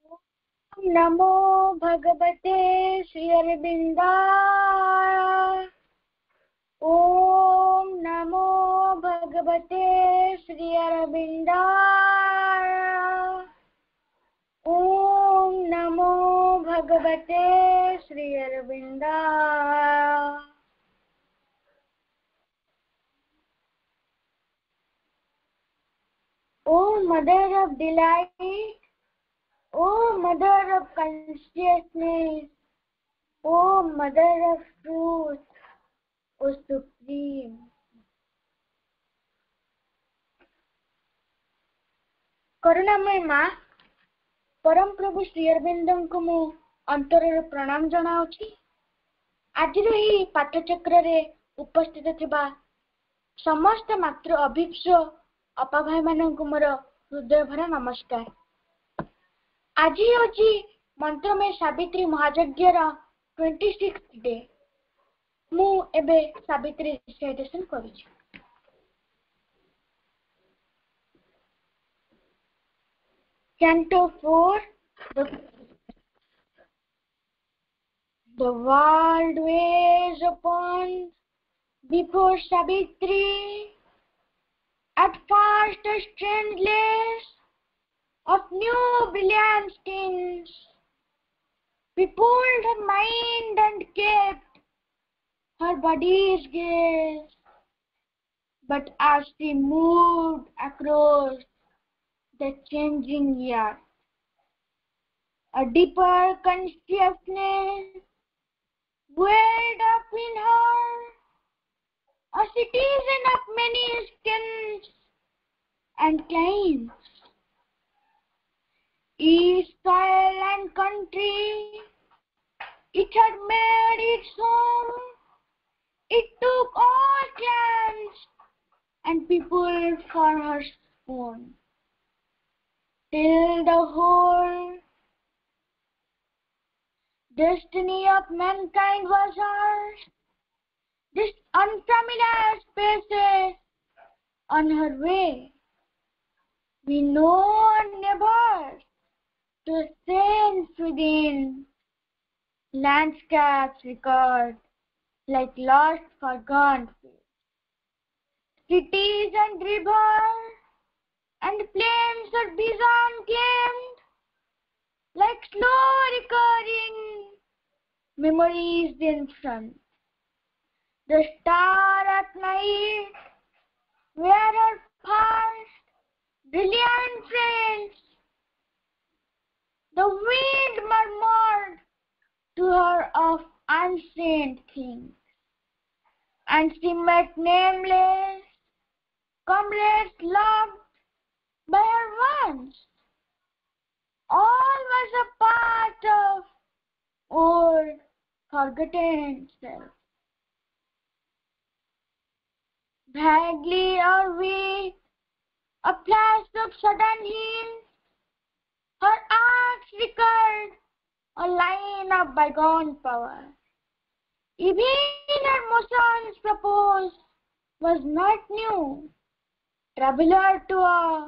नमो भगवते श्री अरविन्दाय। ओम नमो भगवते श्री अरविन्दाय। ओम नमो भगवते Shri अरविन्दाय। O Mother of Delight, O Mother of Consciousness, O Mother of Truth, O Supreme. करुणामय माँ परम प्रभु श्री अरविंद को मु अंतर प्रणाम जनाऊँगी। आज पाठचक्र रे उपस्थित थिबा समस्त मातृ अभिप्स अपा भाई मानक मोर हृदय भरा नमस्कार। आज होची मंत्रमय सावित्री महायज्ञ 26th डे। मु एबे सावित्री रिसाइटेशन करूची। Canto 4 The world weighs upon before Savitri, at first strandless of new brilliant skins. We pulled her mind and kept her body's gaze, but as she moved across the changing earth, a deeper consciousness welled up in her, a citizen of many skins and climes. Each soil and country it had made its home. It took all clans and people for her own, till the whole destiny of mankind was hers. This unfamiliar spaces on her way, we know never to sense within landscapes record like lost forgotten fields. Cities and rivers and plains are vision gained like slow recurring memories in front. The star at night were her first brilliant friends. The wind murmured to her of ancient things, and she met nameless comrades loved by her once. All was a part of old forgotten self. Vaguely or weak, a flash of sudden heat, her arts recurred a line of bygone power. Even her motions proposed was not new. Traveler to a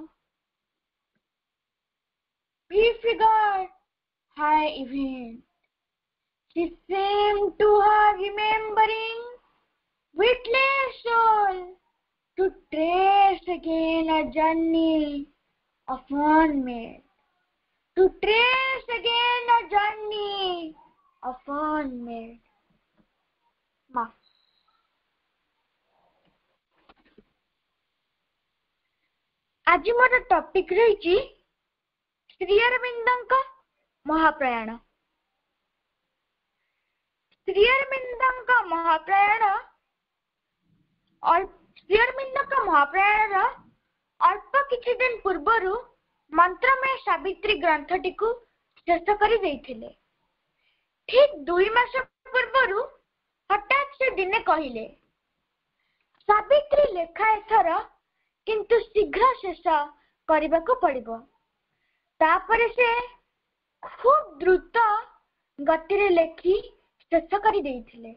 prefigured high event, she seemed to her remembering witless soul to trace again a journey of unmade. To trace again a journey of unmade. Ma. आज मोर topic रही श्री अरविंद महाप्रयाण। श्री अरविंद महाप्रयाण और श्री अरविंद महाप्रयाण अल्प किछि दिन पूर्वरु मंत्रमय सावित्री ग्रंथटी को शेष कर देइथिले। ठीक 2 मास पूर्वरु हठात से दिने कहिले सावित्री लेखा एथर किंतु शीघ्र शेष करबा को पड़िबो। तापरे से खूब द्रुत गति रे लेखि शेष कर देइथिले।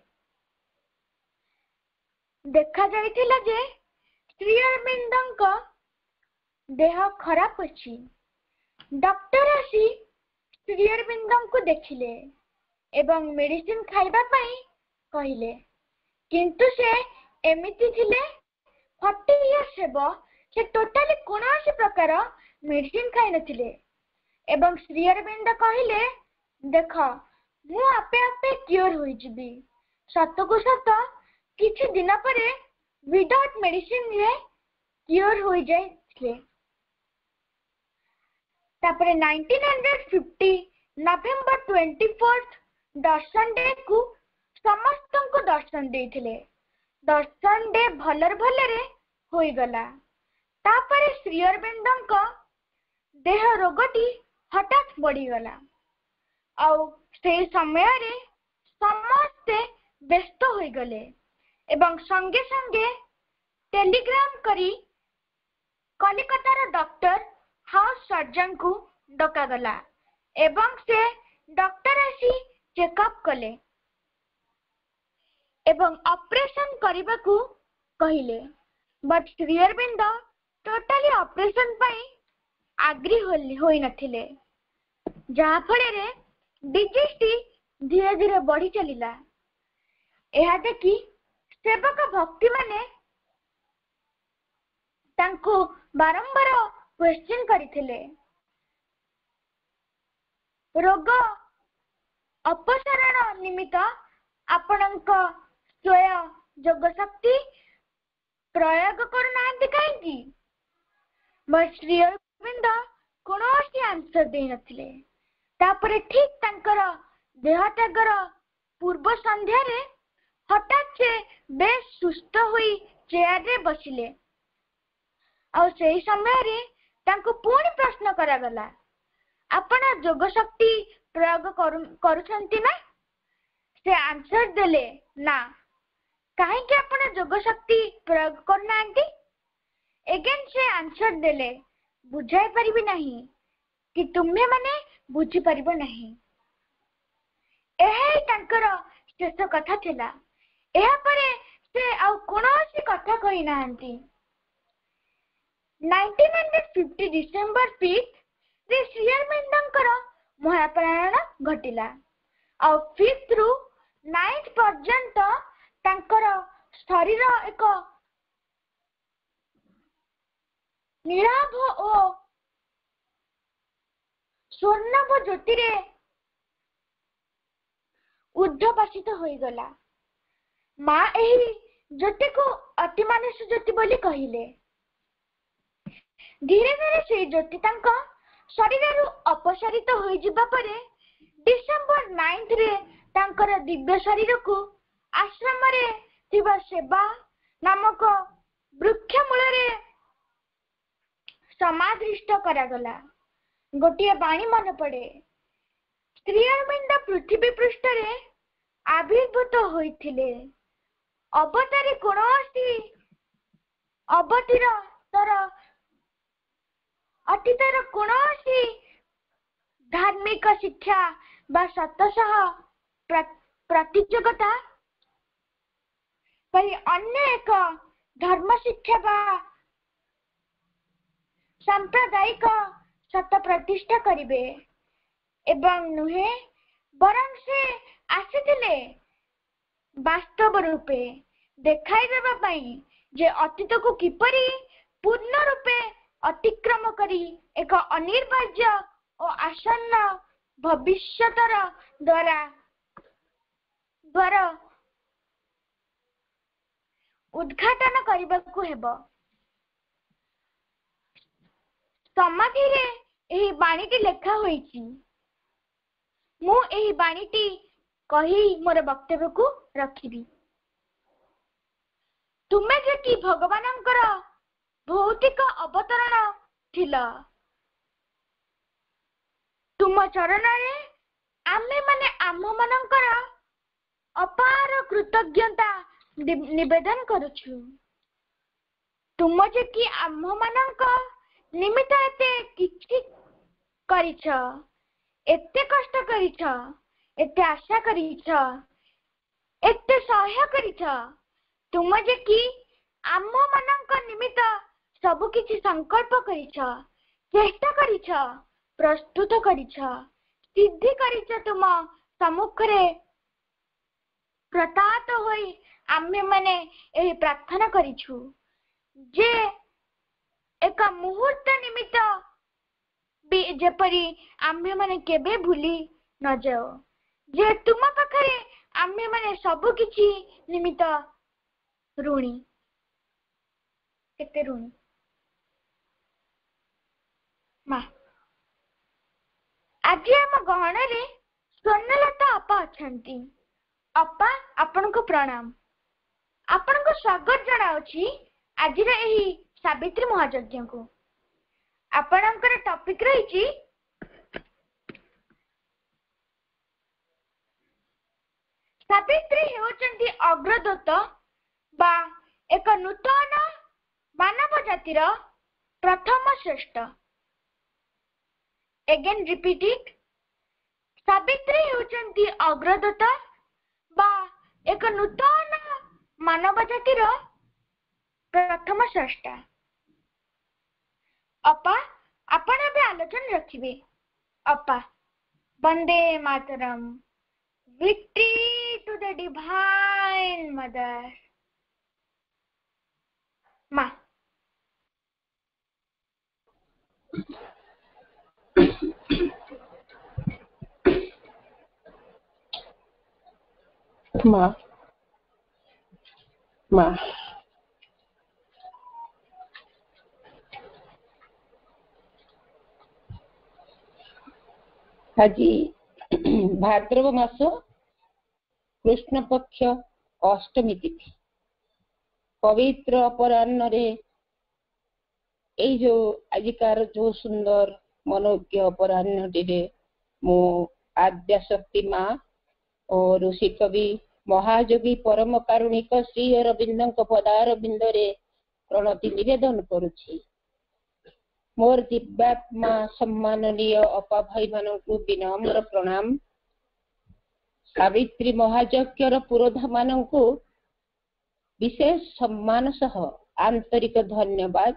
देखा जाइथिला जे श्री अरविंदଙ୍କ देह खराब अछि। डॉक्टर आसी श्री अरविंद को देखिले एवं मेडिसिन खाइबा पई कहिले किंतु से एमिति थिले 40 इयर्स हेबो से टोटली कोनोसी प्रकार मेडिसिन खाइ नथिले एवं श्री अरविंद कहिले देख मु आपे आपे क्योर होई जिबी सत को सत किछि दिन परे विदाउट मेडिसिन रे क्योर होई जाइले। तापरे 1950 नवेम्बर 24 दर्शन डे को समस्त को दर्शन देथिले। दर्शन डे भलर भलरे होई गला। तापरे श्री अरविंद को देह रोगटी हठात बढ़ी गला आउ से समय रे समस्ते व्यस्त होई गले एवं संगे संगे टेलीग्राम करी कलिकतार डॉक्टर हाउस सर्जन को डका गला एवं से डॉक्टर आसी चेकअप कले एवं ऑपरेशन करबा को कहिले but Shri Aurobindo totally operation पई आग्री होई नथिले जहा फळे डिजीज टी धीरे धीरे बढ़ी चलिला। एहा देखि सेवक भक्ति माने तांको बारंबार क्वेश्चन करिथिले रोग अपसारण निमित्त आपणक स्वयं जोग शक्ति प्रयोग करूनाहांती काहेकि बट श्री अरविंद कोनोसी आंसर दे नथिले। तापरे ठीक तांकर देह त्यागर पूर्व संध्या रे हठात से बेस सुस्थ हुई चेयर रे बसिले और सही समय रे तांको पूर्ण प्रश्न करा गला आपण जोग शक्ति प्रयोग करूछंती ना से आंसर देले ना काहे कि आपण जोग शक्ति प्रयोग करनांती एगेन से आंसर देले बुझाई परिबी नहीं कि तुम्हे माने बुझी परिबो नहीं। एहे तांकर शेष कथा थिला। एहा परे से आउ कोनोसी कथा कहि नांती। 1950 डिसेंबर 5 रे श्री अरविंदंकर महाप्राण घटिला और 5th रु 9th पर्यंत तांकर शरीर एक नीलाभ और स्वर्णभ ज्योति रे उद्भासित होई गला। माँ एही ज्योति को अति मानस ज्योति बोली कहिले। धीरे धीरे से ज्योति तांका शरीर रु अपसारित होई जिबा परे डिसेंबर 9th रे तांकर दिव्य शरीर को आश्रम रे थिबा सेवा नामक वृक्ष मूल रे समाधिष्ट करा गला। गोटिए बाणी मन पड़े श्री अरविंद पृथ्वी पृष्ठ रे आविर्भूत होइथिले। अवतारी कोनोसी अवतीर तर अतीतर कोनोसी धार्मिक शिक्षा बा सतसह प्रतियोगिता परि अन्य एक धर्म शिक्षा बा सांप्रदायिक सत प्रतिष्ठा करिवे एवं नुहे बरं से आसीथिले वास्तव रूपे देखाई देबा पई जे अतीत को किपरि पूर्ण रूपे अतिक्रम करी एक अनिर्वाज्य और आसन्न भविष्यतर द्वार उद्घाटन करबाकू हेबो। समाधि रे एही बाणीटी लेखा होईची। मु एही बाणीटी कही मोर वक्तव्य को रखिबी। तुमे जे कि भगवानंकर भौतिक अवतरण थिला तुम चरण रे आमे माने आम मानकर अपार कृतज्ञता निवेदन करुछु। तुम जे कि आम मानक निमित्त एते किछि करिछ, एते कष्ट करिछ, एते आशा करिछ, एते सहाय करिछ। तुम जे कि आम मानक निमित्त सब किछि संकल्प करिछ, चेष्टा करिछ, प्रस्तुत करिछ, सिद्धि करिछ तुम सम्मुखरे प्रतात होई आम्हे माने एही प्रार्थना करिछु जे एक मुहूर्त निमित्त जेपरी आम्हे माने केबे भूली न जाओ जे तुम पाखरे आम्हे माने सब किछि निमित्त ऋणी केते ऋणी माँ आज आम गहणरे स्वर्णलता अपा अछंती अपा आपण को प्रणाम आपण को स्वागत जनाउछि आज एही सावित्री महायज्ञ को आपणकर टॉपिक रही सावित्री हेउचंती अग्रदूत बा एक नूतन मानव जातिर प्रथम श्रेष्ठ अगेन रिपीट इट सावित्री हेउचंती अग्रदूत बा एक नूतन मानव जातिर प्रथम श्रेष्ठ अपा आपण भी आलोचना रखिबे अपा Vande Mataram victory to the divine mother माँ माँ माँ आज भाद्रव मास कृष्ण पक्ष अष्टमी तिथि पवित्र अपराह्न रे एई जो आजिकार जो सुंदर मनोज्ञ अपराह्न रे मो आद्या शक्ति माँ और ऋषि कवि महायोगी परम कारुणिक श्री अरविंद पदारविंद रे प्रणति निवेदन करुछि मोर दिव्यात्मा सम्माननीय अपा भाई मानू विनम्र प्रणाम सावित्री महायज्ञर पुरोधा मानू विशेष सम्मान सह आंतरिक धन्यवाद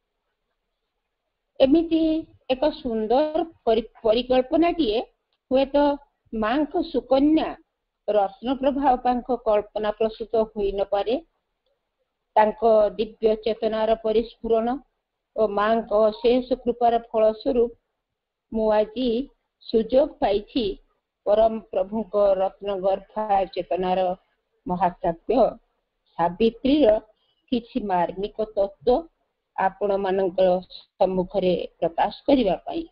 एमिति एक सुंदर परिकल्पनाटीए हुए तो मां को सुकन्या रत्न प्रभाव पांको कल्पना प्रस्तुत होई न पारे तांको दिव्य चेतनार परिस्फुरण और मां को शेष कृपार फलस्वरूप मु आज सुजोग पाई परम प्रभु को रत्न गर्भा चेतनार महाकाव्य सावित्री किछि मार्मिक तत्व आपण मानकर सम्मुखरे प्रकाश करिवा पाई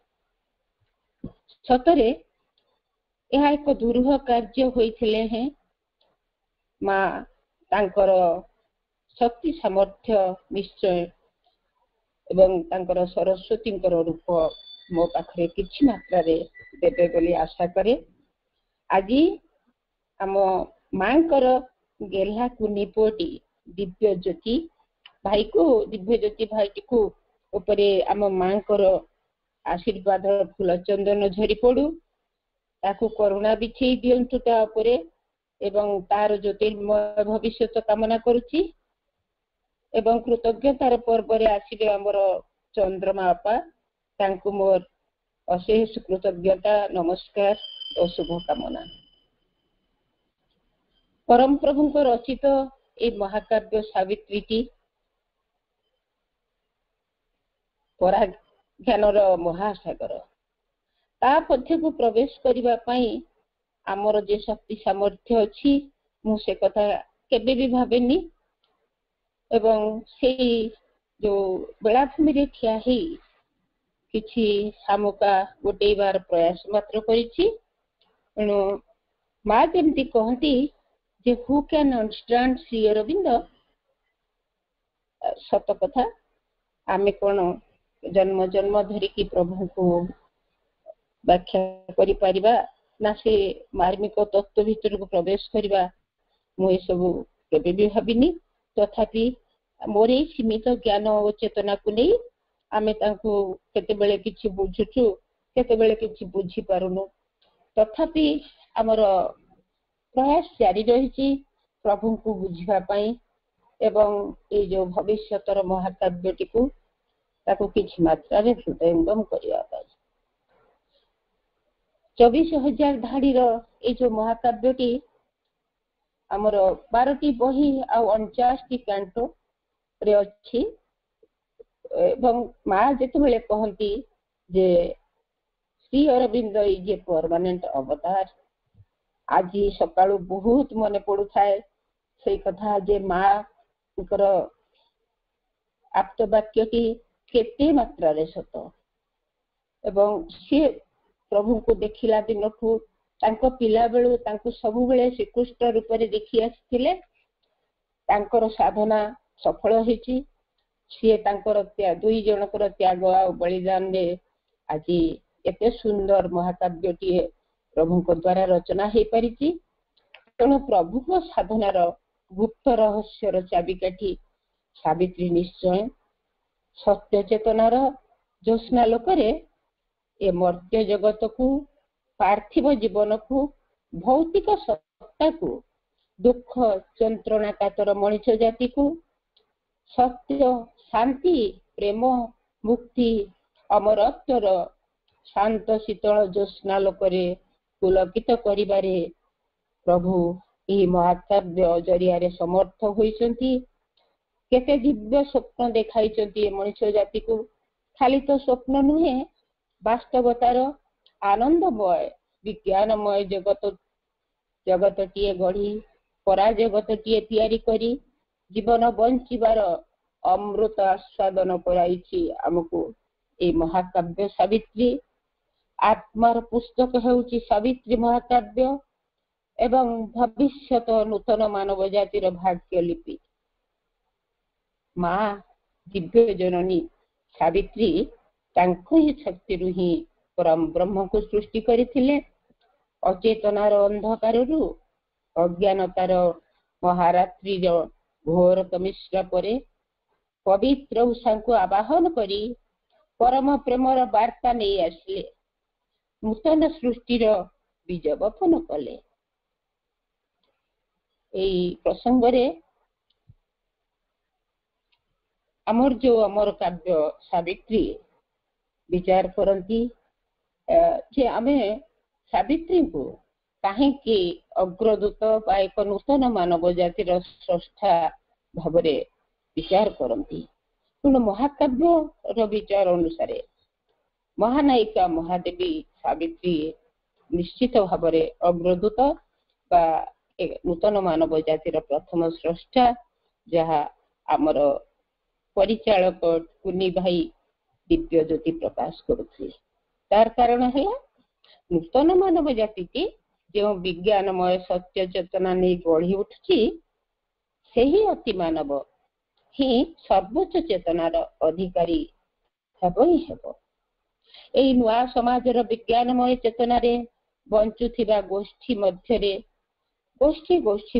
सतरे यह एक दुरूह कार्य होइथिले हैं मां तांकर शक्ति सामर्थ्य निश्चय एवं तांकर सरस्वती रूप मो पाखरे किछि मात्रा रे देबे बोली आशा करे आज आम मांकर गेल्हा कुनिपोटी दिव्य ज्योति भाई को ऊपरे आम मांकर आशीर्वाद फूल चंदन झरी पड़ू ताकू करुणा बिछेई दियंतु ता उपरे एवं तार ज्योतिर्मय भविष्य कामना करुछि एवं कृतज्ञतार पर्व रे आसीबे हमर चंद्रमा अपा तांकु मोर अशेष कृतज्ञता नमस्कार और शुभकामना परम प्रभु को रचित ए महाकाव्य सावित्री पराज्ञानर महासागर ता पथ्य को प्रवेश करिवा पई आमर जे शक्ति सामर्थ्य अछि मु से कथा केबे भी भाबेनी एवं से जो बेलाभूमि रे ठिया ही किछि सामुका गोटे बार प्रयास मात्र करिछि एणु माँ जेमती कहती जे who can understand Shri Aurobindo सत कथा आमे कोन जन्म जन्म धरिकी प्रभु को व्याख्या करि परिबा ना से मार्मिक तत्व भीतर को प्रवेश करिबा मु ए सब केबे भी भाबिनी तथापि मोर सीमित ज्ञान और चेतना को नहीं आमे तांको केते बेले किछि बुझुछु केते बेले किछि बुझी पारुनु तथापि हमर प्रयास जारी रही प्रभु को बुझिबा पई एवं ये जो भविष्यतर महाकाव्यटी को ताको किछि मात्रा रे हृदयंगम करिया पई 24,000 ଧାଡିର ଏଇ ଯୋଉ ମହାକାବ୍ୟଟି ଆମର 12ଟି ବହି ଆଉ 49ଟି କାଣ୍ଟୋ ରେ ଅଛି। ଏବଂ ମା ଯେତେବେଳେ କହନ୍ତି ଯେ Shri Aurobindo is a permanent ଅବତାର, ଆଜି ସକାଳୁ ବହୁତ ମନେ ପଡୁଥାଏ ସେଇ କଥା ଯେ ମାଙ୍କର ଆପ୍ତ ବାକ୍ୟଟି କେତେ ମାତ୍ରାରେ ସତ। ଏବଂ ସିଏ ପ୍ରଭୁଙ୍କୁ ଦେଖିଲା ଦିନଠୁ ତାଙ୍କ ପିଲା ବେଳୁ ତାଙ୍କୁ ସବୁବେଳେ ଶ୍ରୀକୃଷ୍ଣ ରୂପରେ ଦେଖି ଆସିଥିଲେ। ତାଙ୍କର ସାଧନା ସଫଳ ହେଇଛି। ସିଏ ତାଙ୍କର 2 ଜଣଙ୍କର ତ୍ୟାଗ ଆଉ ବଳିଦାନରେ ଆଜି ଏତେ ସୁନ୍ଦର ମହାକାବ୍ୟଟିଏ ପ୍ରଭୁଙ୍କ ଦ୍ୱାରା ରଚନା ହେଇପାରିଛି। ତେଣୁ ପ୍ରଭୁଙ୍କ ସାଧନାର ଗୁପ୍ତ ରହସ୍ୟର ଚାବିକାଠି ସାବିତ୍ରୀ ନିଶ୍ଚୟ। ସତ୍ୟ ଚେତନାର ଜ୍ୟୋତ୍ସ୍ନାଲୋକରେ ଏ ମର୍ତ୍ତ୍ୟ ଜଗତକୁ, ପାର୍ଥିବ ଜୀବନକୁ, ଭୌତିକ ସତ୍ତାକୁ, ଦୁଃଖ ଯନ୍ତ୍ରଣା କାତର ମଣିଷ ଜାତିକୁ ସତ୍ୟ, ଶାନ୍ତି, ପ୍ରେମ, ମୁକ୍ତି, ଅମରତ୍ୱର ଶାନ୍ତ ଶୀତଳ ଜ୍ୟୋତ୍ସ୍ନାଲୋକରେ ପୁଲକିତ କରିବାରେ ପ୍ରଭୁ ଏହି ମହାକାବ୍ୟ ଜରିଆରେ ସମର୍ଥ ହୋଇଛନ୍ତି। କେତେ ଦିବ୍ୟ ସ୍ୱପ୍ନ ଦେଖାଇଛନ୍ତି ଏ ମଣିଷ ଜାତିକୁ। ଖାଲି ତ ସ୍ୱପ୍ନ ନୁହେଁ, ବାସ୍ତବତାର ଆନନ୍ଦମୟ ବିଜ୍ଞାନମୟ ଜଗତଟିଏ ଗଢି, ପରାଜଗତଟିଏ ତିଆରି କରି ଜୀବନ ବଞ୍ଚିବାର ଅମୃତ ଆସ୍ୱାଦନ କରାଇଛି ଆମକୁ এই ମହାକାବ୍ୟ ସାବିତ୍ରୀ। ଆତ୍ମାର ପୁସ୍ତକ ହେଉଛି ସାବିତ୍ରୀ ମହାକାବ୍ୟ ଏବଂ ଭବିଷ୍ୟତ ନୂତନ ମାନବ ଜାତିର ଭାଗ୍ୟ ଲିପି। ମା ଦିବ୍ୟ ଜନନୀ ସାବିତ୍ରୀ ତାଙ୍କ ହିଁ ଶକ୍ତିରୁ ହିଁ ପରମ ବ୍ରହ୍ମକୁ ସୃଷ୍ଟି କରିଥିଲେ। ଅଚେତନାର ଅନ୍ଧକାରରୁ, ଅଜ୍ଞାନତାର ମହାରାତ୍ରିର ଘୋର ତମିଶ୍ରା ପରେ ପବିତ୍ର ଉଷାଙ୍କୁ ଆବାହନ କରି ପରମ ପ୍ରେମର ବାର୍ତ୍ତା ନେଇ ଆସିଲେ। ନୂତନ ସୃଷ୍ଟିର ବୀଜ ବପନ କଲେ। এই ପ୍ରସଙ୍ଗରେ ଆମର ଯୋଉ ଅମର କାବ୍ୟ ସାବିତ୍ରୀ ବିଚାର କରନ୍ତି ଯେ ଆମେ ସାବିତ୍ରୀଙ୍କୁ କାହିଁକି ଅଗ୍ରଦୂତ ବା ଏକ ନୂତନ ମାନବ ଜାତିର ସ୍ରଷ୍ଟା ଭାବରେ ବିଚାର କରନ୍ତି। ତେଣୁ ମହାକାବ୍ୟର ବିଚାର ଅନୁସାରେ ମହାନାୟିକା ମହାଦେବୀ ସାବିତ୍ରୀ ନିଶ୍ଚିତ ଭାବରେ ଅଗ୍ରଦୂତ ବା ନୂତନ ମାନବ ଜାତିର ପ୍ରଥମ ସ୍ରଷ୍ଟା, ଯାହା ଆମର ପରିଚାଳକ କୁନି ଭାଇ ଦିବ୍ୟ ଜ୍ୟୋତି ପ୍ରକାଶ କରୁଥିଲେ। ତାର କାରଣ ହେଲା ନୂତନ ମାନବ ଜାତିଟି ଯେଉଁ ବିଜ୍ଞାନମୟ ସତ୍ୟ ଚେତନା ନେଇ ଗଢି ଉଠୁଛି, ସେହି ଅତି ମାନବ ହିଁ ସର୍ବୋଚ୍ଚ ଚେତନାର ଅଧିକାରୀ ହେବ ହିଁ ହେବ। ଏହି ନୂଆ ସମାଜର ବିଜ୍ଞାନମୟ ଚେତନାରେ ବଞ୍ଚୁଥିବା ଗୋଷ୍ଠୀ ମଧ୍ୟରେ, ବ୍ୟକ୍ତି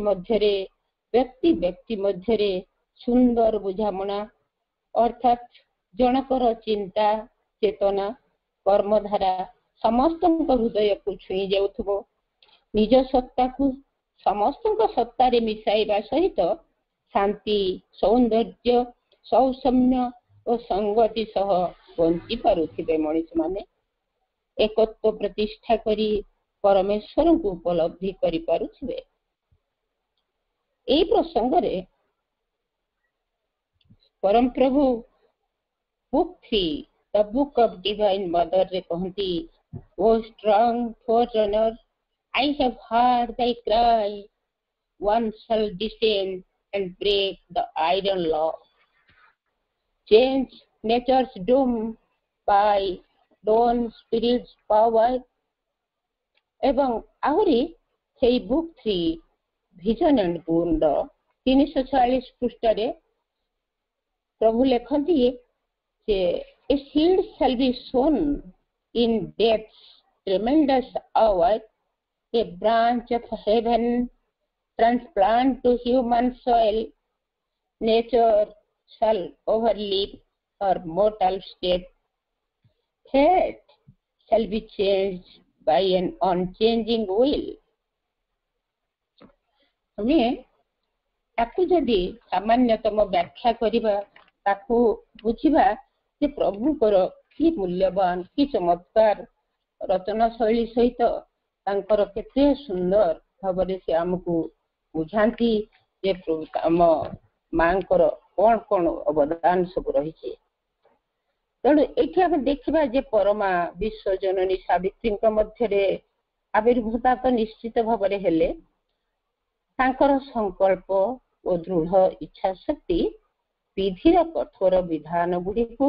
ବ୍ୟକ୍ତି ମଧ୍ୟରେ ସୁନ୍ଦର ବୁଝାମଣା ଅର୍ଥାତ୍ ଜଣକର ଚିନ୍ତା, ଚେତନା, କର୍ମଧାରା ସମସ୍ତଙ୍କ ହୃଦୟକୁ ଛୁଇଁ ଯାଉଥିବ। ନିଜ ସତ୍ତାକୁ ସମସ୍ତଙ୍କ ସତ୍ତାରେ ମିଶାଇବା ସହିତ ଶାନ୍ତି, ସୌନ୍ଦର୍ଯ୍ୟ, ସୌସମ୍ୟ ଓ ସଂଗତି ସହ ବଞ୍ଚି ପାରୁଥିବେ ମଣିଷମାନେ। ଏକତ୍ୱ ପ୍ରତିଷ୍ଠା କରି ପରମେଶ୍ୱରଙ୍କୁ ଉପଲବ୍ଧି କରିପାରୁଥିବେ। ଏହି ପ୍ରସଙ୍ଗରେ ପରମ ପ୍ରଭୁ book 3 the book of divine mother ରେ କହନ୍ତି, ଓ strong forerunner, I have heard thy cry, one shall descend and break the iron law, change nature's doom by dawn spirit's power। ଏବଂ ଆହୁରି ସେଇ ବୁକ୍ 3 ଭିଜନ ଆଣ୍ଡ ବୁଣ୍ଡ 346 ପୃଷ୍ଠାରେ ପ୍ରଭୁ ଲେଖନ୍ତି ଯେ a seed shall be sown in death's tremendous hour, a branch of heaven transplant to human soil, nature shall overleap her mortal state, fate shall be changed by an unchanging will। ଆମେ ତାକୁ ଯଦି ସାମାନ୍ୟତମ ବ୍ୟାଖ୍ୟା କରିବା, ତାକୁ ବୁଝିବା ଯେ ପ୍ରଭୁଙ୍କର କି ମୂଲ୍ୟବାନ, କି ଚମତ୍କାର रचना शैली सहित तांकर केते सुंदर भाव से आमको बुझाती जे आम मांकर कौन कौन अवदान सब रही। तेणु ये आम देखा जे परमा विश्व जननी सावित्री मध्य आविर्भूता तो निश्चित भाव हेले तांकर संकल्प और दृढ़ इच्छा शक्ति विधिर कठोर विधान गुड़ी को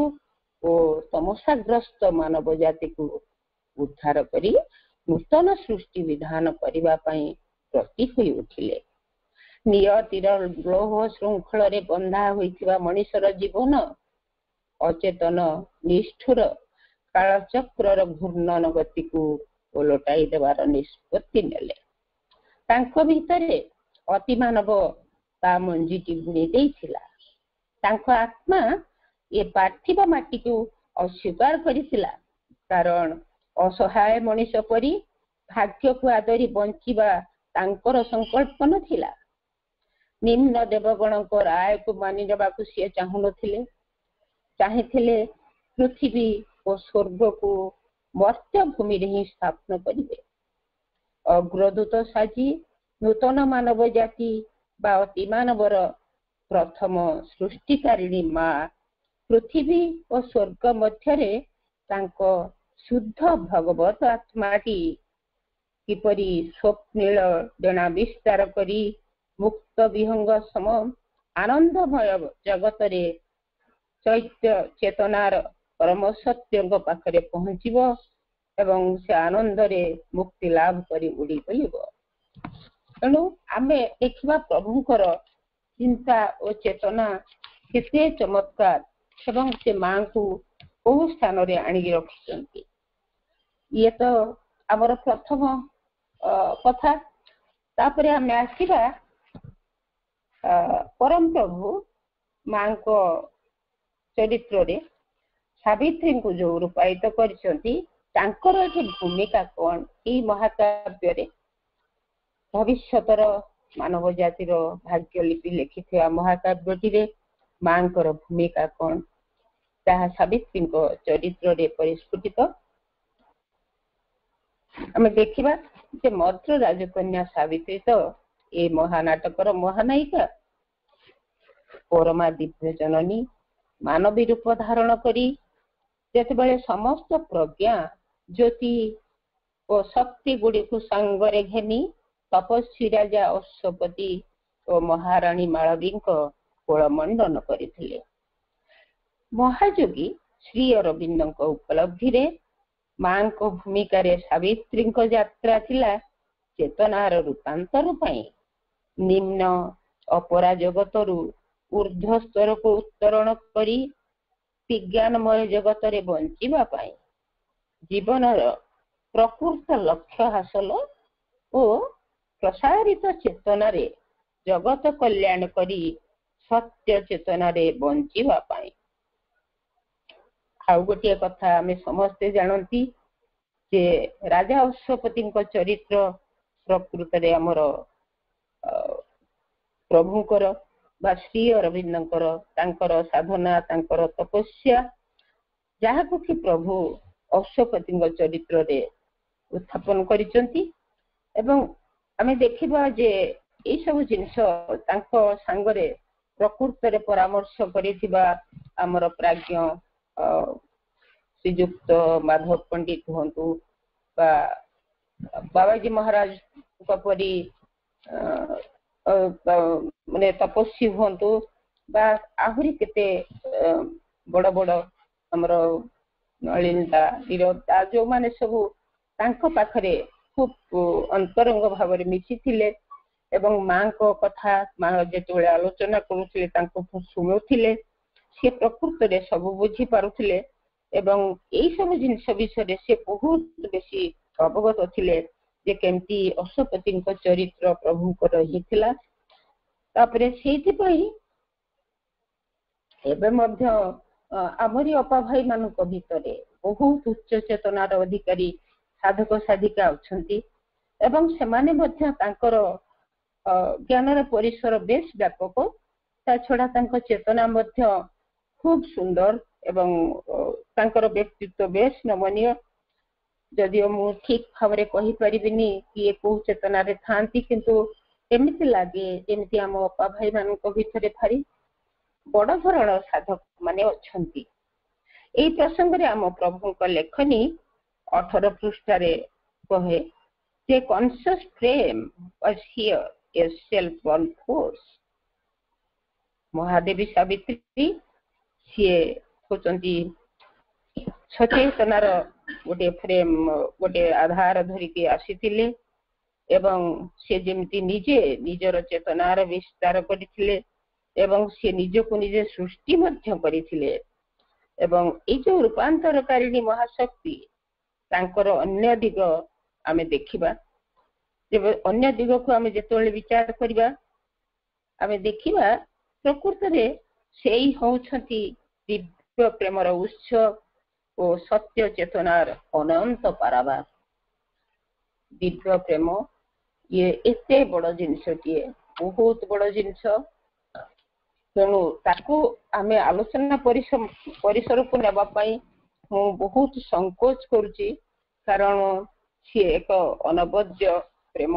तमसाग्रस्त मानव जाति को उद्धार करी नूतन सृष्टि विधान करने प्रति हुई उठिले। नियतिर लोह श्रृंखल बंधा होइथिबा मनुष्यर जीवन अचेतन निष्ठुर कालचक्र घूर्णन गति को ओलटाई देवार निष्पत्ति नेले। तांको भितरे अति मानव ता मंजीटी बुणी देइथिला। तांको आत्मा ये पार्थिव माटी को अस्वीकार करिथिला कारण असहाय मनुष्य परी भाग्य को आदरी बंचिबा तांकर संकल्प नथिला। निम्न देवगण को राय को मानि नेबाकु से चाहुनथिले। चाहिथिले पृथ्वी और स्वर्ग को मर्त्य भूमि रे ही स्थापन करिवे। अग्रदूत साजी नूतन मानव जाति बा अति मानवर प्रथम सृष्टिकारिणी माँ पृथ्वी और स्वर्ग मध्य शुद्ध भगवत आत्माटी किपरि स्वप्निल डेणा विस्तार करी मुक्त विहंग सम आनंदमय जगत रे चैत्य चेतनार परम सत्य पाखरे पहुँचीब एवं से आनंद रे मुक्ति लाभ करी उड़ी गलिब। तेणु आमे देखिबा प्रभुंकर चिंता और चेतना केते चमत्कार एवं से मां को बहु स्थान रे आनी रखिसंती। ये तो आमर प्रथम कथा। तापरे आमे आसीबा परम प्रभु मां को चरित्र रे सावित्री को जो रूपायित करिसंती तांकर एठी भूमिका कौन ई महाकाव्य रे भविष्यतर मानव जातिर भाग्य लिपि लिखिथिबा महाकाव्यटी रे मांकर भूमिका कौन ताहा सावित्री को चरित्र रे परिस्फुटित। आमे देखिबा जे मद्र राजकन्या सावित्री तो ए महानाटकर महानायिका परमा दिव्य जननी मानवी रूप धारण करी जेतेबेले समस्त प्रज्ञा ज्योति और शक्ति गुड़ी को सांगरे घेनी तपस्वी राजा अश्वपति और महाराणी मालवी कोलमंडन करथिले। महायोगी श्री अरविंद उपलब्धि रे मां को भूमिका रे सावित्री यात्रा थिला चेतनार रूपांतर पाई निम्न अपरा जगतरु ऊर्ध्व स्तर को उत्तरण करी विज्ञानमय जगत रे बंचिबा पाई जीवनर प्रकृत लक्ष्य हासिल और प्रसारित चेतना रे जगत कल्याण करी सत्य चेतना रे बंचिबा पाई। आउ गोटे कथा आमे समस्ते जानती जे राजा अश्वपति चरित्र प्रकृत रे हमर प्रभुकर बा श्री अरविंदकर तांकर साधना तांकर तपस्या जहाँ को कि प्रभु अश्वपति चरित्र रे उत्थापन करिसंती। एवं आमे देखिबा जे ए सब जिंस तांको संगरे प्रकृत रे परामर्श करिथिबा हमर प्राज्ञ श्रीयुक्त माधव पंडित हुंतु बा बाबाजी महाराज परी माने तपस्वी हुंतु बा आहुरी केते बड़ बड़ हमर नलिनता वीरता जो माने सब तांको पाखरे खूब अंतरंग भाव में मिसी थिले एवं मां को कथा मां जेतबेले आलोचना करुथिले तांको सुनुथिले से प्रकृत रे सब बुझी पारुथिले एवं एई सब जिनिस विषय से बहुत बेसी अवगत थिले जे केमती अश्वपति चरित्र प्रभुंकर ही थिला। तापरे सेति पई एबे मध्य आमरी अपा भाई मानक भितरे बहुत उच्च चेतनार अधिकारी साधक साधिका अछंती एवं सेमाने मध्य तांकर ज्ञानर परिसर बेस व्यापक ता छड़ा तांको चेतना मध्य खूब सुंदर एवं तांकर व्यक्तित्व बेस नमनीय जदिओ मु ठीक भाव कही परिबिनी किए को चेतना रे थांती किंतु एमिति लागे जेमिति हम अपा भाई मानक भितरे भारी बड़ धरण साधक माने अछंती। एई प्रसंग रे हम प्रभु को लेखनी 18 पृष्ठ रे कहे जे conscious frame was here a self one force. महादेवी सावित्री सीए होचंती सचेतनार गोटे फ्रेम गोटे आधार धरिकी आसीथिले एवं से जेमती निजे निजर चेतनार विस्तार करथिले एवं से निजको निजे सृष्टि मध्य करथिले एवं ए जो रूपांतरकारिणी महाशक्ति तांकर अन्य दिग आमे देखिबा जब अन्य दिग को आमे जेतोले विचार करिबा आमे देखिबा प्रकृति रे सेई होउछंती दिव्य प्रेमर उत्स और सत्य चेतनार अनंत पारावार। दिव्य प्रेम ये एते बड़ जिनसटिए बहुत बड़ जिनस तेणु ताकू आमे आलोचना परिसर को नेबा पई मु बहुत संकोच करूची कारण सी एक अनवद्य प्रेम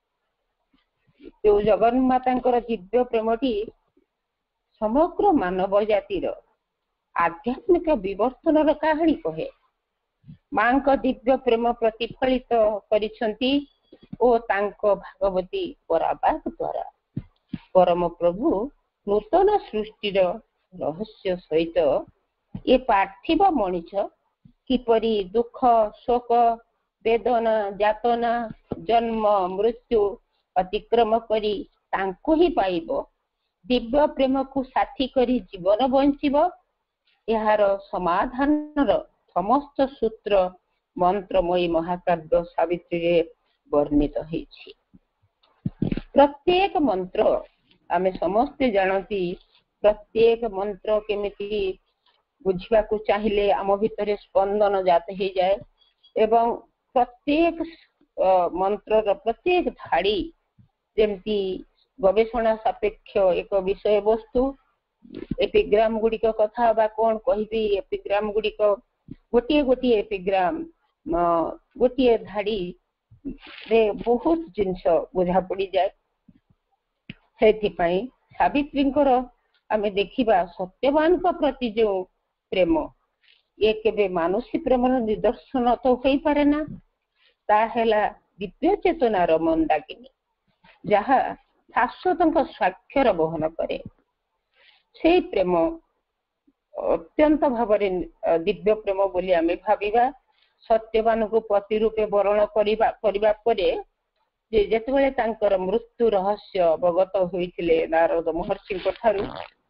जो जगन्माता दिव्य प्रेमटी समग्र मानव जातिर आध्यात्मिक विवर्तन कहानी कहे। मां को दिव्य प्रेम प्रतिफलित करिसंती ओ तांको भागवती परावाक द्वारा परम प्रभु नूतन सृष्टिर रहस्य सहित ये पार्थिव मनीष किपरि दुख शोक वेदना यातना जन्म मृत्यु अतिक्रम करी तांको ही पाइबो दिव्य प्रेम को साथी करी जीवन बंचिबो यार समाधान समस्त सूत्र मंत्रमयी महाकाव्य सावित्री रे वर्णित होईछि। प्रत्येक मंत्र आमे समस्त जानती प्रत्येक मंत्र केमिति बुझिबा को चाहिले आम भितरे स्पंदन जात हो जाए एवं प्रत्येक मंत्र प्रत्येक धाड़ी जेमती गवेषणा सापेक्ष एक विषय वस्तु एपिग्राम गुड़िक कथा बा कौन कहबी एपिग्राम गुड़िक गोटे गोटे एपिग्राम गोटे धाड़ी रे बहुत जिनस बुझा पड़ी जाए। सेथिपाई सावित्रींकर आमे देखिबा सत्यवान का प्रति जो प्रेम ये केबे मानुषी प्रेमर निदर्शन तो होई पारे ना ता हेला दिव्य चेतनार मंदाकिनी जहा शाश्वत स्वाक्षर बहन करे से प्रेम अत्यंत भावरे दिव्य प्रेम बोली आमे भाबिबा सत्यवान को पति रूपे वर्ण करिबा परे जे जेतबेले तांकर मृत्यु रहस्य अवगत होइथिले नारद महर्षि ठारू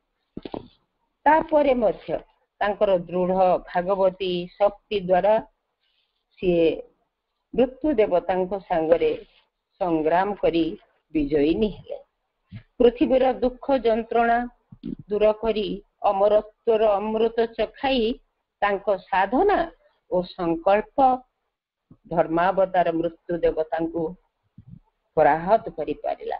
तापरे मध्य तांकर दृढ़ भागवती शक्ति द्वारा सी मृत्यु देवता सांगरे संग्राम करी विजयी निहले पृथ्वीर दुख जंत्रणा दूर करी अमरत्वर अमृत चखाई तांको साधना और संकल्प धर्मावतार मृत्यु देवता को पराहत करि पारिला।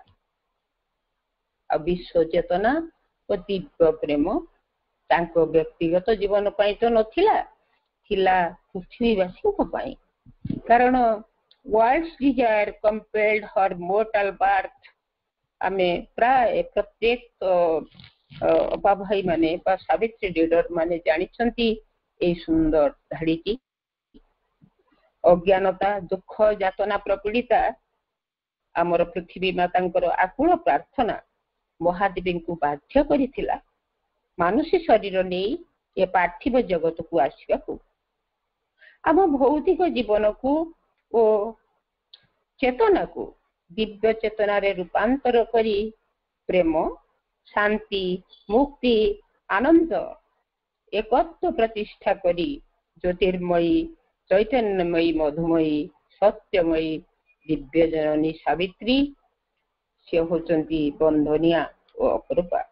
विश्व चेतना और दिव्य प्रेम तांको व्यक्तिगत जीवन पाई तो नथिला थिला पृथ्वीवासी को पाई कारण world's desire compelled her mortal birth आमे प्राय प्रत्येक अपा भाई माने बा सावित्री रीडर माने जानिछंती ए सुंदर धाड़ीटी अज्ञानता दुख यातना प्रपीड़िता आमर पृथ्वी मातांकर आकुल प्रार्थना महादेवी को बाध्य करिथिला मानुषी शरीर नहीं ये पार्थिव जगत को आसवा को आम भौतिक जीवन को ओ चेतना को दिव्य चेतना रे रूपांतर करी प्रेम शांति मुक्ति आनंद एकत्व प्रतिष्ठा करी ज्योतिर्मयी चैतन्यमयी मधुमयी सत्यमयी दिव्य जननी सावित्री से होचंती बंधनिया और अपरूपा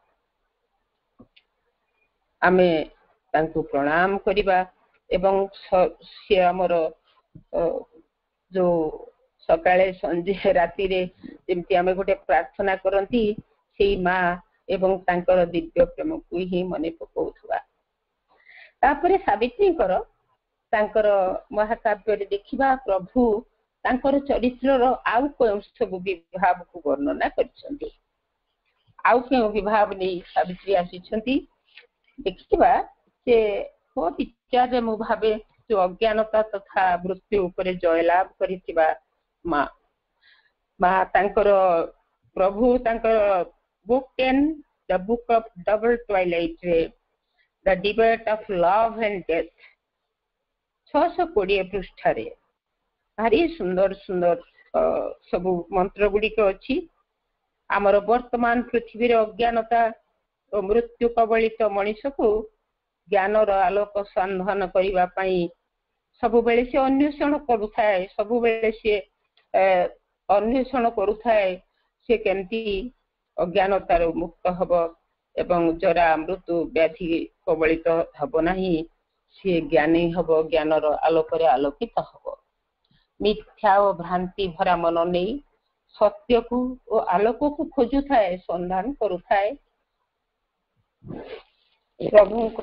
आमे तांको प्रणाम करिबा एवं से हमर जो सकाळे संजे राति रे जेमती आमे गोटे प्रार्थना करंती सेई मां एवं तांकर दिव्य प्रेम को ही मने पकोथुवा तापरे सावित्री कर ତାଙ୍କର ମହାକାବ୍ୟରେ ଦେଖିବା ପ୍ରଭୁ ତାଙ୍କର ଚରିତ୍ରର ଆଉ କେଉଁ ସବୁ ବିଭାବକୁ ବର୍ଣ୍ଣନା କରିଛନ୍ତି, ଆଉ କେଉଁ ବିଭାବ ନେଇ ସାବିତ୍ରୀ ଆସିଛନ୍ତି ଦେଖିବା। ସେ ମୋ ବିଚାରରେ ମୁଁ ଭାବେ ଯେ ଅଜ୍ଞାନତା ତଥା ମୃତ୍ୟୁ ଉପରେ ଜୟଲାଭ କରିଥିବା ମା ତାଙ୍କର ପ୍ରଭୁ ତାଙ୍କର book 10 the book of double twilight ରେ the debate of love and death 620 ପୃଷ୍ଠାରେ ଭାରି ସୁନ୍ଦର ସୁନ୍ଦର ସବୁ ମନ୍ତ୍ର ଗୁଡିକ ଅଛି। ଆମର ବର୍ତ୍ତମାନ ପୃଥିବୀର ଅଜ୍ଞାନତା ଓ ମୃତ୍ୟୁ କବଳିତ ମଣିଷକୁ ଜ୍ଞାନର ଆଲୋକ ସନ୍ଧାନ କରିବା ପାଇଁ ସବୁବେଳେ ସେ ଅନ୍ୱେଷଣ କରୁଥାଏ, ସବୁବେଳେ ସେ ଅନ୍ୱେଷଣ କରୁଥାଏ ସେ କେମିତି ଅଜ୍ଞାନତାରୁ ମୁକ୍ତ ହବ ଏବଂ ଜରା ମୃତ୍ୟୁ ବ୍ୟାଧି କବଳିତ ହବ ନାହିଁ, ସିଏ ଜ୍ଞାନୀ ହବ, ଜ୍ଞାନର ଆଲୋକରେ ଆଲୋକିତ ହବ। ମିଥ୍ୟା ଓ ଭ୍ରାନ୍ତି ଭରା ମନ ନେଇ ସତ୍ୟକୁ ଓ ଆଲୋକକୁ ଖୋଜୁଥାଏ, ସନ୍ଧାନ କରୁଥାଏ। ପ୍ରଭୁଙ୍କ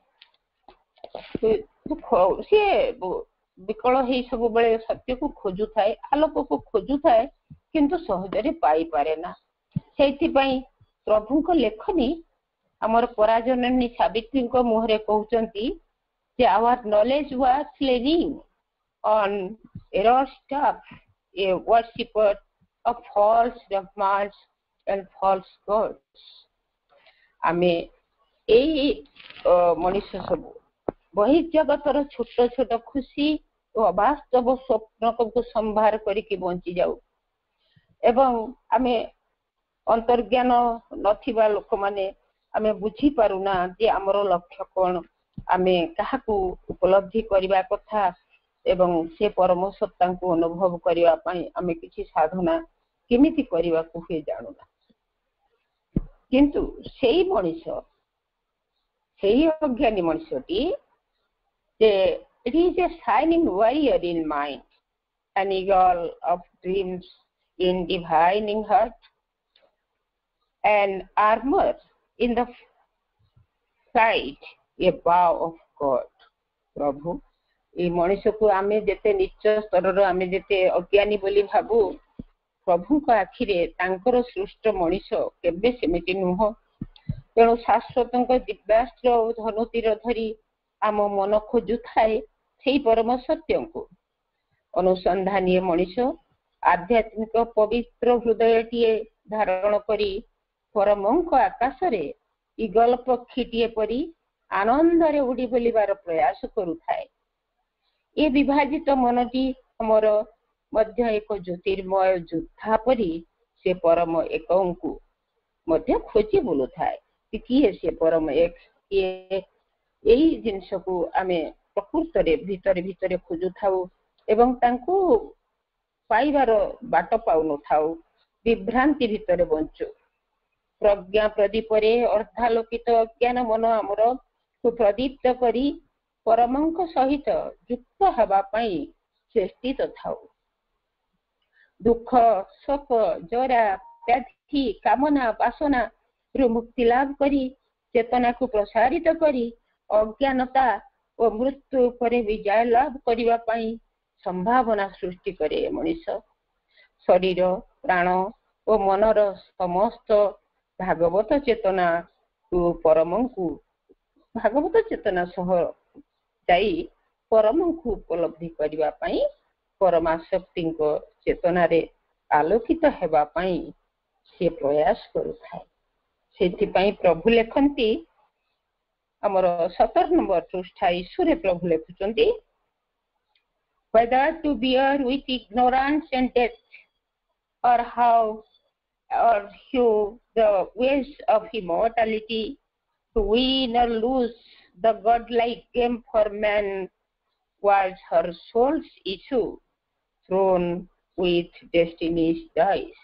ସିଏ ବିକଳ ହେଇ ସବୁବେଳେ ସତ୍ୟକୁ ଖୋଜୁଥାଏ, ଆଲୋକକୁ ଖୋଜୁଥାଏ, କିନ୍ତୁ ସହଜରେ ପାଇପାରେ ନା। ସେଇଥିପାଇଁ ପ୍ରଭୁଙ୍କ ଲେଖନୀ ଆମର ପରାଜନନୀ ସାବିତ୍ରୀଙ୍କ ମୁହଁରେ କହୁଛନ୍ତି ଯେ our knowledge was leaning on error stuff, a worshipper of false dogmas and false gods। ଆମେ ଏଇ ମଣିଷ ସବୁ ବହିର୍ଜଗତର ଛୋଟ ଛୋଟ ଖୁସି ଓ ଅବାସ୍ତବ ସ୍ୱପ୍ନକୁ ସମ୍ଭାର କରିକି ବଞ୍ଚି ଯାଉ ଏବଂ ଆମେ ଅନ୍ତର୍ଜ୍ଞାନ ନଥିବା ଲୋକମାନେ ଆମେ ବୁଝିପାରୁନା ଯେ ଆମର ଲକ୍ଷ୍ୟ କ'ଣ, ଆମେ କାହାକୁ ଉପଲବ୍ଧି କରିବା କଥା ଏବଂ ସେ ପରମ ସତ୍ତାଙ୍କୁ ଅନୁଭବ କରିବା ପାଇଁ ଆମେ କିଛି ସାଧନା କେମିତି କରିବାକୁ ହୁଏ ଜାଣୁନା। କିନ୍ତୁ ସେଇ ମଣିଷ, ସେଇ ଅଜ୍ଞାନୀ ମଣିଷଟି it is a shining warrior in mind, an eagle of dreams in divining heart, an armor in the fight, a bow of God। ପ୍ରଭୁ এই ମଣିଷକୁ ଆମେ ଯେତେ ନିଚ ସ୍ତରର, ଆମେ ଯେତେ ଅଜ୍ଞାନୀ ବୋଲି ଭାବୁ, ପ୍ରଭୁଙ୍କ ଆଖିରେ ତାଙ୍କର ସୃଷ୍ଟ ମଣିଷ କେବେ ସେମିତି ନୁହଁ। ତେଣୁ ଶାଶ୍ୱତଙ୍କ ଦିବ୍ୟାସ୍ତ୍ର ଓ ଧନୁତୀର ଧରି ଆମ ମନ ଖୋଜୁଥାଏ ସେଇ ପରମ ସତ୍ୟଙ୍କୁ। ଅନୁସନ୍ଧାନୀୟ ମଣିଷ ଆଧ୍ୟାତ୍ମିକ ପବିତ୍ର ହୃଦୟଟିଏ ଧାରଣ କରି ପରମଙ୍କ ଆକାଶରେ ଇଗଲ ପକ୍ଷୀଟିଏ ପରି ଆନନ୍ଦରେ ଉଡ଼ି ବୁଲିବାର ପ୍ରୟାସ କରୁଥାଏ। ଏ ବିଭାଜିତ ମନଟି ଆମର ମଧ୍ୟ ଏକ ଜ୍ୟୋତିର୍ମୟ ଯୋଦ୍ଧା ପରି ସେ ପରମ ଏକଙ୍କୁ ମଧ୍ୟ ଖୋଜି ବୁଲୁଥାଏ। କିଏ ସେ ପରମ ଏକ, କିଏ? ଏଇ ଜିନିଷକୁ ଆମେ ପ୍ରକୃତରେ ଭିତରେ ଭିତରେ ଖୋଜୁଥାଉ ଏବଂ ତାଙ୍କୁ ପାଇବାର ବାଟ ପାଉନଥାଉ, ବିଭ୍ରାନ୍ତି ଭିତରେ ବଞ୍ଚୁ। ପ୍ରଜ୍ଞା ପ୍ରଦୀପରେ ଅର୍ଦ୍ଧାଲୋକିତ ଅଜ୍ଞାନ ମନ ଆମର ପ୍ରଦୀପ୍ତ କରି ପରମଙ୍କ ସହିତ ଯୁକ୍ତ ହେବା ପାଇଁ ଚେଷ୍ଟିତ ଥାଉ। ଦୁଃଖ, ଶୋକ, ଜରା, ବ୍ୟାଧି, କାମନା, ବାସନାରୁ ମୁକ୍ତି ଲାଭ କରି ଚେତନାକୁ ପ୍ରସାରିତ କରି ଅଜ୍ଞାନତା ଓ ମୃତ୍ୟୁ ଉପରେ ବିଜୟ ଲାଭ କରିବା ପାଇଁ ସମ୍ଭାବନା ସୃଷ୍ଟି କରେ ମଣିଷ। ଶରୀର, ପ୍ରାଣ ଓ ମନର ସମସ୍ତ ଭାଗବତ ଚେତନା ସହ ଯାଇ ପରମଙ୍କୁ ଉପଲବ୍ଧି କରିବା ପାଇଁ, ପରମାଶକ୍ତିଙ୍କ ଚେତନାରେ ଆଲୋକିତ ହେବା ପାଇଁ ସେ ପ୍ରୟାସ କରୁଥାଏ। ସେଥିପାଇଁ ପ୍ରଭୁ ଲେଖନ୍ତି ଆମର 17 ନମ୍ବର ପୃଷ୍ଠା ଈଶ୍ୱରେ ପ୍ରଭୁ ଲେଖୁଛନ୍ତି, whether to bear with ignorance and death or how or hew the ways of immortality, to win or lose the godlike game for man was her soul's issue, thrown with destiny's dice।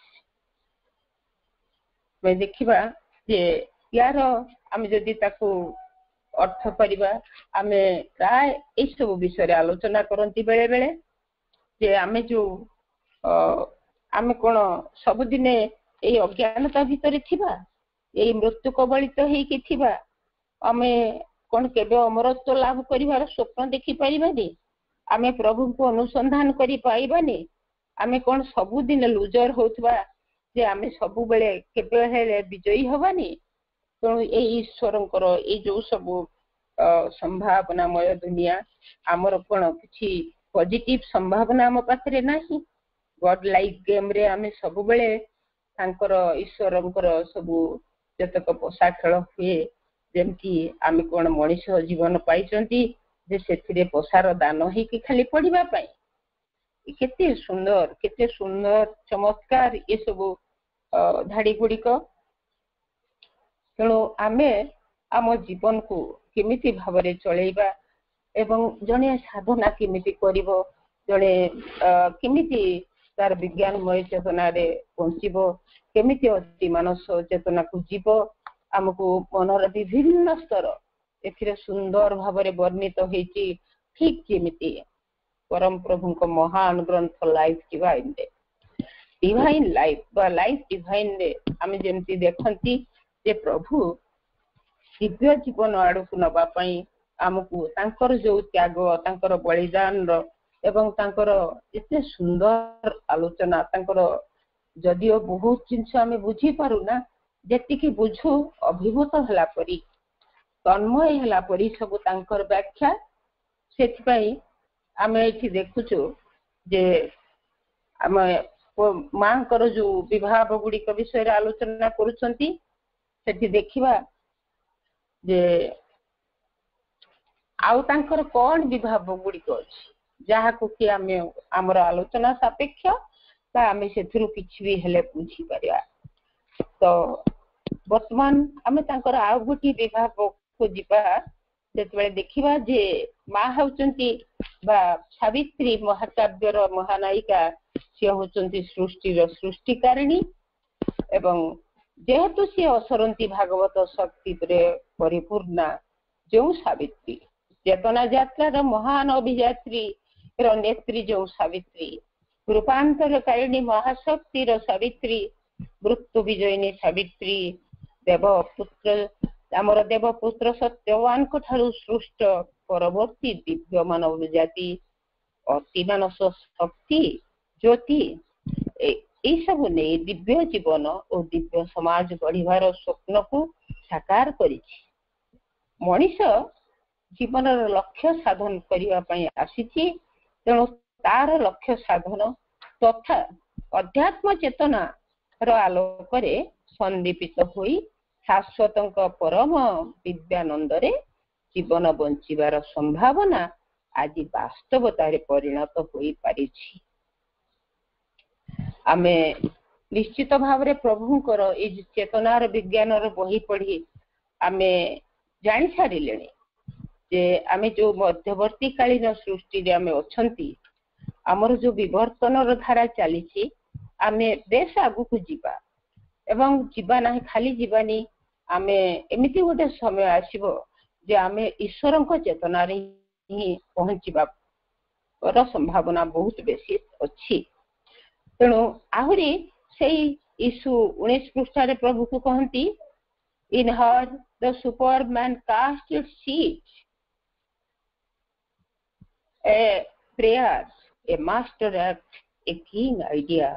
ଦେଖିବା ଯେ ୟାର ଆମେ ଯଦି ତାକୁ ଅର୍ଥ କରିବା, ଆମେ ପ୍ରାୟ ଏଇସବୁ ବିଷୟରେ ଆଲୋଚନା କରନ୍ତି ବେଳେ ବେଳେ ଯେ ଆମେ କ'ଣ ସବୁଦିନେ ଏଇ ଅଜ୍ଞାନତା ଭିତରେ ଥିବା, ଏଇ ମୃତ୍ୟୁ କବଳିତ ହେଇକି ଥିବା, ଆମେ कौन केबे अमरत्व लाभ करिवार स्वप्न देखि पारिबानी आमे प्रभु को अनुसंधान करि पाइबानी आमे कौन सबुदिन लुजर होतबा जे आमे सबु बेले केबे हेले विजयी हबानी तेणु ए ईश्वरंकर ए जो सब संभावनामय दुनिया आमर कौन किछि पॉजिटिव संभावना आम पाखरे नाही गॉड लाइक गेम रे आमे सबु बेले तांकर ईश्वरंकर सबु जतक पोषा खेल हुए जेमती आमे कौन मनीष जीवन पाइचंती जे सेथिरे पोषार दान ही कि खाली पढ़िबा पाई केते सुंदर चमत्कार ये सब धाड़ी गुड़िक तेणु आमे आम जीवन को केमिति भावरे चलेबा एवं जने साधना केमिति करिवो जने केमिति तार विज्ञानमय चेतना रे पहुंचीबो केमिति अति मानस चेतना को जीव आमको मनर विभिन्न स्तर एथिरे सुंदर भावरे वर्णित होईची ठीक केमिति परम प्रभु को महान ग्रंथ लाइफ डिवाइन लाइफ बा लाइफ डिवाइन रे आमे जेमति देखंती जे प्रभु दिव्य जीवन आड़ को नबा पई आमको तांकर जो त्याग तांकर बलिदान रो एवं तांकर एते सुंदर आलोचना तांकर जदियो बहुत जिंस आमे बुझी पारु ना जेतिकी बुझू अभिभूत हला परी तन्मय हला परी सब तांकर व्याख्या सेति पई आमे एठी देखुछु जे आमे मांकर जो विभाग गुडी को विषय रे आलोचना करूछंती सेठी देखिबा जे आउ तांकर कोन विभाग गुडी को अछि जहा को कि आमे हमर आलोचना सापेक्ष ता आमे सेथिरु किछि भी हेले बुझी परिया तो वर्तमान आमे तांकर आउ गुटी विभाग को जिबा जेतबे देखिबा जे मा होचंती बा सावित्री महाकाव्यर महानायिका से होचंती सृष्टिर सृष्टिकारिणी एवं जेहेतु से असरंती भागवत शक्ति रे परिपूर्णा जो सावित्री चेतना यात्रा महान अभियात्री नेत्री जो सावित्री रूपांतरकारिणी महाशक्ति सावित्री मृत्यु विजयिनी सावित्री देवपुत्र आमर देवपुत्र सत्यवान को ठारू सृष्ट परवर्ती दिव्य मानव जाति अति मानस शक्ति ज्योति सब नहीं दिव्य जीवन और दिव्य समाज गढ़िवार स्वप्न को साकार करिछि मनीष जीवन लक्ष्य साधन करने पई आसीछि तेणु तार लक्ष्य साधन तथा अध्यात्म चेतना रो आलोक रे संदीपित होई शाश्वतंक परम विद्यानंद रे जीवन बंचिबार संभावना आज वास्तवता रे परिणत होई पारिछि आमे निश्चित भाव रे प्रभुंकर ए चेतनार विज्ञानर बही पढ़ी आमे जानि सारिलेनी जे आमे जो मध्यवर्ती कालीन सृष्टि रे आमे अछंती हमर जो विवर्तनर धारा चलीछि आमे बेस आगु को जीवा एवं जीवा नाही खाली जीवानी आमे एमिति गोटे समय आसीबो जे आमे ईश्वरंक चेतना रे ही पहुंचीबा पर संभावना बहुत बेसी अछि तेणु आहुरी से यीशु 19 पृष्ठ रे प्रभु को कहंती in her the superman cast its seed a prayer a master act a king idea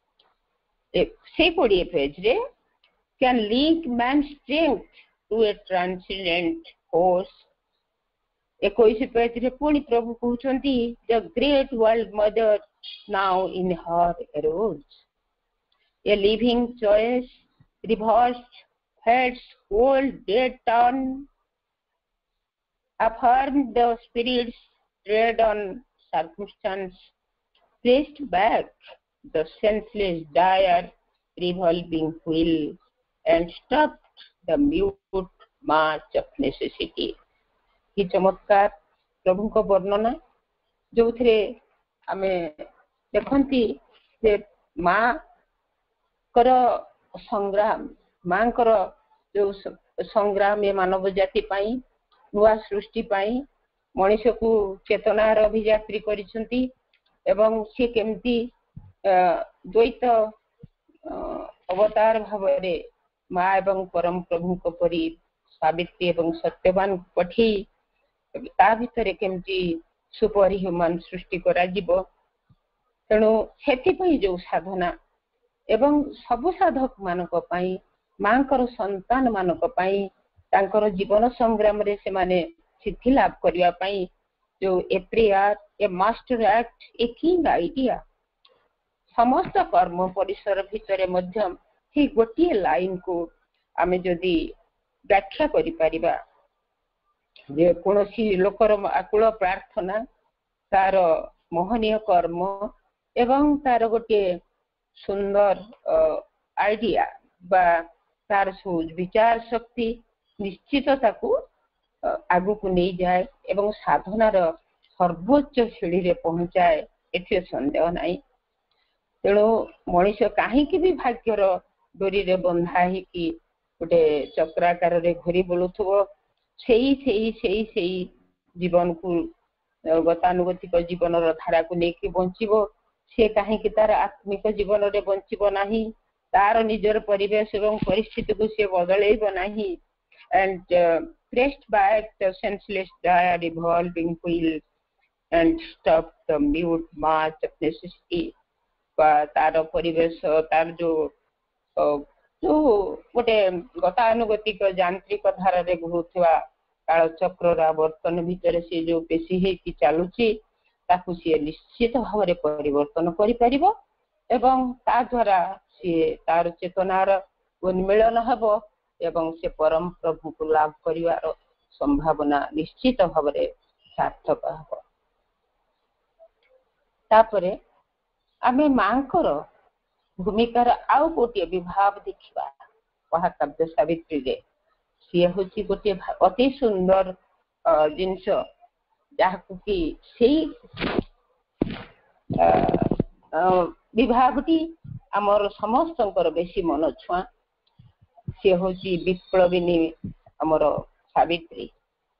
से पढ़िए पेज रे can link man strength to a transcendent force 21 page रे पुणी प्रभु कहउछंती the great world mother now in her arose a living choice reversed heads cold dead turn affirmed the spirits tread on circumstance placed back the senseless dire revolving wheel and stopped the mute march of necessity कि चमत्कार प्रभु को वर्णना जो थे आमे देखंती जे मां कर संग्राम मां कर जो संग्राम ये मानव जाति पाई नुआ सृष्टि पाई मनुष्य को चेतनार अभियात्री करिसंती एवं से केमती द्वैत अवतार भाव रे मां एवं परम प्रभु को परि सावित्री एवं सत्यवान पठेई ता भितर केमती सुपर ह्यूमन सृष्टि करा जीवो तेणु से जो साधना एवं सबु साधक मानक पई मांकर संतान मानक पई तांकर जीवन संग्राम रे से माने सिद्धि लाभ करिया पई जो a prayer a master act a king idea समस्त कर्म परिसर भितर मध्यम ही गोटे लाइन को आमे जदि व्याख्या करि परिबा जे कोनोसी लोकर आकुल प्रार्थना तार मोहनीय कर्म एवं तार गोटे सुंदर आइडिया बा तार सोच विचार शक्ति निश्चित ताकू आगु को नहीं जाए एवं साधनार सर्वोच्च सीढ़ी रे पहुंचाए एथे संदेह नहीं तेणु मनुष्य कहीं भी भाग्यर डोरी रे बंधा ही कि गोटे चक्राकार रे घुरी बुलुथुबो सेई जीवन को गतानुगतिक जीवन धारा को लेकिन बंचीबो से कहीं तार आत्मिक जीवन रे बंचीबो नाही तार निजर परिवेश एवं परिस्थिति को से बदलेइबो नाही and pressed back the senseless dire revolving wheel and stop the mute march of necessity तार परिवेश तार जो गोटे गतानुगतिक यांत्रिक धारा रे घुरुथवा काल चक्र आवर्तन भितर से जो पेशी है चलुची ताकू सी निश्चित भाव में परिवर्तन करि परिबो एवं ता द्वारा सी तार चेतनार उन्मिलन हबो एवं से परम प्रभु को लाभ करिवार संभावना निश्चित भाव में सार्थक हबो तापरे आमे मांकर भूमिकार आउ गोटे विभाव देखिबा महाकाव्य सावित्री रे सी होची गोटे अति सुंदर जिनस जहाकू कि सेई विभागटी आमर समस्तंकर बेसी मन छुआ सी होची विप्लविनी आमर सावित्री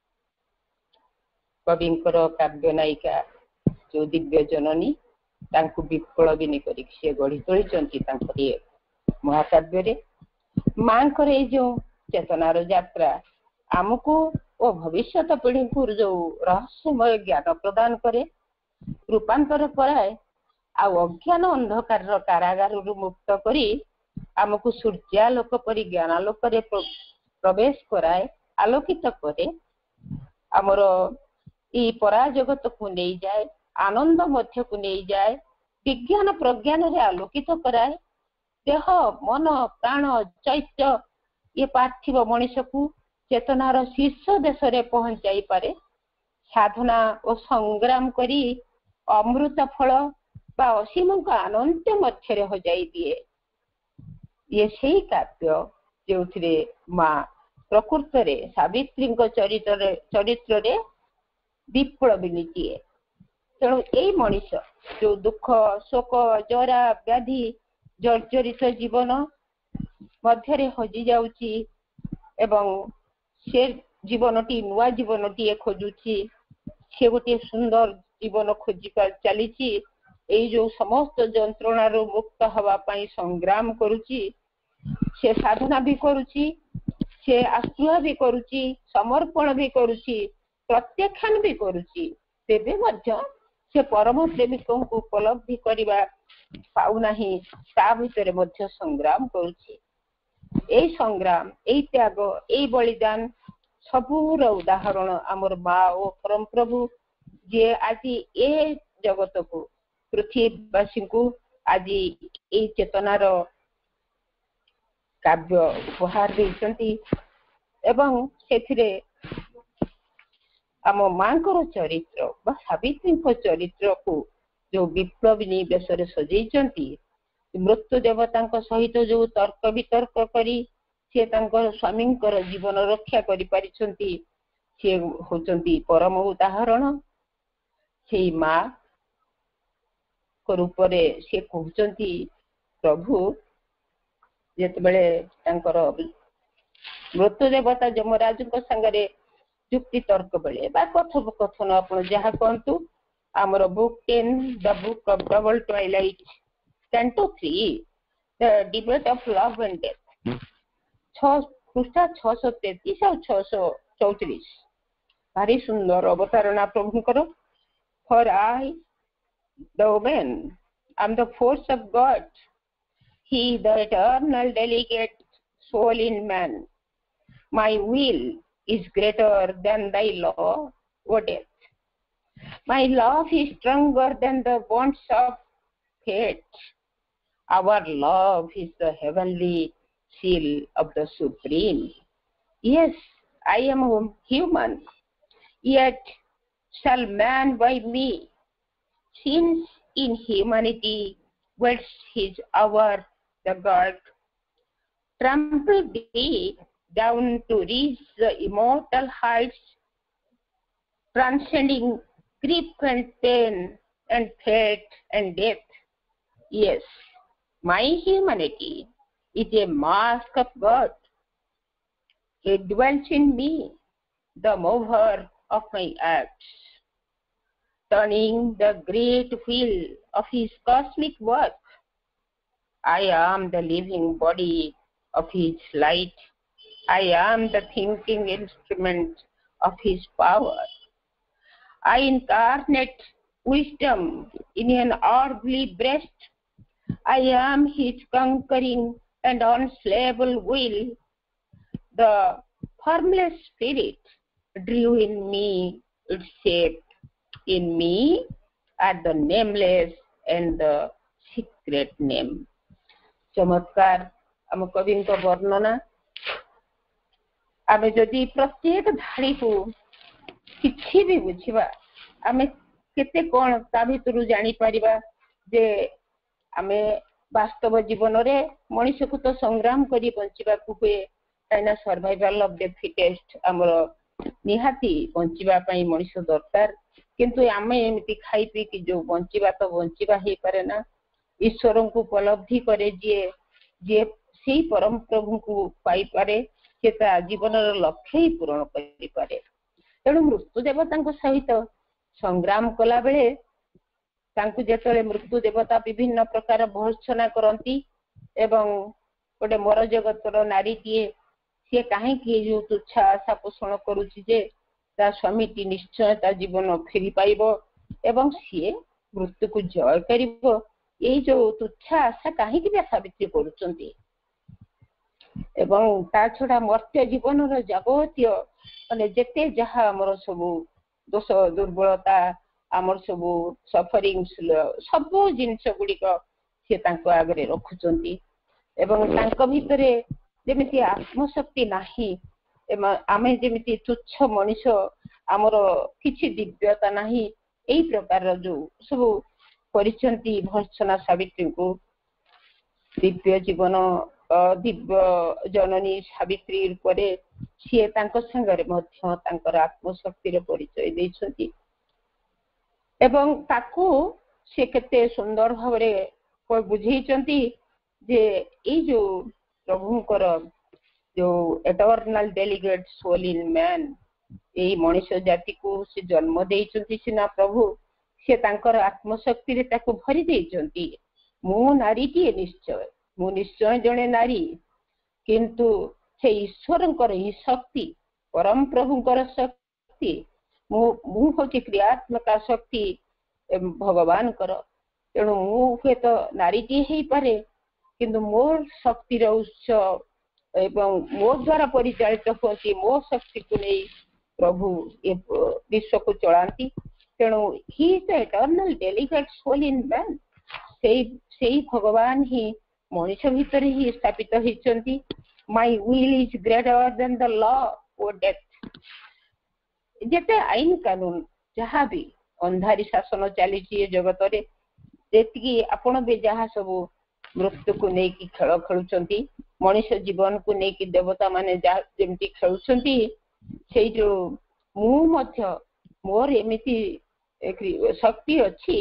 कविंकर काव्य नायिका जो दिव्य जननी तांकु विप्लविनी करी से गढ़ी तोली महाकाव्य रे मांकर ए जो चेतनार यात्रा आमको ओ भविष्यत पीढ़ी को जो रहस्यमय ज्ञान प्रदान करे रूपांतर कराए आ अज्ञान अंधकार कारागार मुक्त करी आमको सूर्यालोक परि ज्ञानालोक रे प्रवेश कराए आलोकित करे आमर ई पराजगत को नहीं जाए आनंद मध्य को नहीं जाए विज्ञान प्रज्ञान रे आलोकित कराए देह मन प्राण चैत्य ये पार्थिव मनुष्य को चेतनार शीर्ष देश रे पहुंचाई पारे साधना और संग्राम करी अमृत फल बा असीम का अनंत मध्य रे हो जाई दिए ये सही काव्य जो माँ प्रकृत रे सावित्री चरित्र रे विप्लविनी दिए तेणु यही मनुष्य जो दुख शोक जरा व्याधि जर्जरित जीवन मध्य हजि जाउची एवं से जीवनटी नुआ जीवनटी खोजुची से गोटे सुंदर जीवन खोजिका चलीची एई जो समस्त जंत्रणा रो मुक्त हवा पाई संग्राम करूची से साधना भी करूची से आश्रय भी करूची समर्पण भी करूची प्रत्याख्यान भी करूची तेबे मध्य से परम प्रेमिक को उपलब्धि करवा पाऊ नाही ता भितर मध्य संग्राम करूची ए संग्राम ए त्याग ए बलिदान सबूर उदाहरण आमर माँ और परम प्रभु जे आज ए जगत को पृथ्वीवासी को आज ए चेतनार काव्य उपहार देइछंती एवं सेथिरे आम मांकर चरित्र बा सावित्री चरित्र को जो विप्लविनी बेसरे सजेइछंती मृत्यु देवता सहित जो तर्क वितर्क करी से स्वामी जीवन रक्षा करि परिछंती से होचंती परम उदाहरण से माँ को रूप रे से कहउचंती प्रभु जेतबेले तांकर मृत्यु देवता जमराज संगे युक्ति तर्क बेले बा कथोपकथन आपण जहा कहतु आमर book 10 the book of double twilight canto 3 the debate of love and death 6 पृष्ठा 633 और 634 भारी सुंदर अवतारणा प्रभुंकर। For I, the woman, am the force of God, he the eternal delicate soul in man. My will is greater than thy law, O death. My love is stronger than the bonds of fate. Our love is the heavenly seal of the Supreme. Yes, I am human, yet shall man by me, since in humanity waits his hour, the God, trample deep down to reach the immortal heights, transcending grief and pain and fate and death. Yes, my humanity is a mask of God. He dwells in me, the mover of my acts, turning the great wheel of his cosmic work. I am the living body of his light. I am the thinking instrument of his power. I incarnate wisdom in an earthly breast. I am his conquering and unslayable will. The formless spirit drew in me its shape. In me are the nameless and the secret name. चमत्कार आम कवि वर्णना। आम जदि प्रत्येक धाड़ी को किसी भी बुझा आम केते कौन ता भितर जानी परिबा जे आमे वास्तव जीवन रे मनुष्य को तो संग्राम करी बंचिबा को हुए काइना सर्वाइवल ऑफ द फिटेस्ट हमर निहाती बंचिबा पई मनुष्य दरकार। किंतु आमे एमिति खाई पी कि जो बंचिबा तो बंचिबा हे पारे ना, ईश्वर को उपलब्धि करे जे जे सेही परम प्रभु को पाई पारे, से ता जीवन लक्ष्य ही पूर्ण करि पारे। तेणु मृत्यु देवता सहित संग्राम कला बेले तांकु जेतले मृत्यु देवता विभिन्न प्रकार भर्त्सना करती एवं गोटे मोर जगतर नारी टीए सी कहीं जो तुच्छा आशा पोषण करुच्ची जे ता स्वामी निश्चय ता जीवन फेरी पाइब एवं सी मृत्यु को जय कर जो तुच्छा आशा कहीं साबित्री करुचंती एवं ता छड़ा मर्त्य जीवन जागतीय माने जेते जहा हमर सब दोष दुर्बलता आमर सब सफरिंग सब जिनस गुड़िक सी आगे रखुचंती एवं तांको भितरे जेमिति आत्मशक्ति नाही आमे जेमिति तुच्छ मनीष आमर किछि दिव्यता नाही एई प्रकार जो सब परिचंती भर्त्सना सावित्री को दिव्य जीवन दिव्य जननी सावित्री रूपरे सी तांको संगरे मध्य तांकर आत्मशक्ति रे परिचय दैछंती एवं ताकू से केते सुंदर भावरे कोई बुझेइचंती जे ए जो प्रभुंकर जो eternal delegate soul in man ए मनुष्य जाति को से जन्म देइचंती सिना प्रभु से तांकर आत्मशक्ति रे ताकू भरी देइचंती। मु नारी टी निश्चय जने नारी किंतु से ईश्वरंकर ही शक्ति परम प्रभुंकर शक्ति मु हूँ क्रियात्मक शक्ति भगवान कर तेणु मुझे तो नारी टी हो पारे किंतु मोर शक्तिर उत्स एवं मो द्वारा परिचालित होती मो शक्ति को नहीं प्रभु ये विश्व को चलाती तेणु ही is the eternal delegate soul in man से भगवान ही मनुष्य भीतर ही स्थापित होती। My will is greater than the law or death. जेते आईन कानून जहाँ भी अंधारी शासन चली जगत रे जेतिकी आपण भी जहाँ सब मृत्यु को लेकिन खेल खेलुंट मनुष्य जीवन को लेकिन देवता माने जमती खेलुंट से जो मु मोर एमती शक्ति अच्छी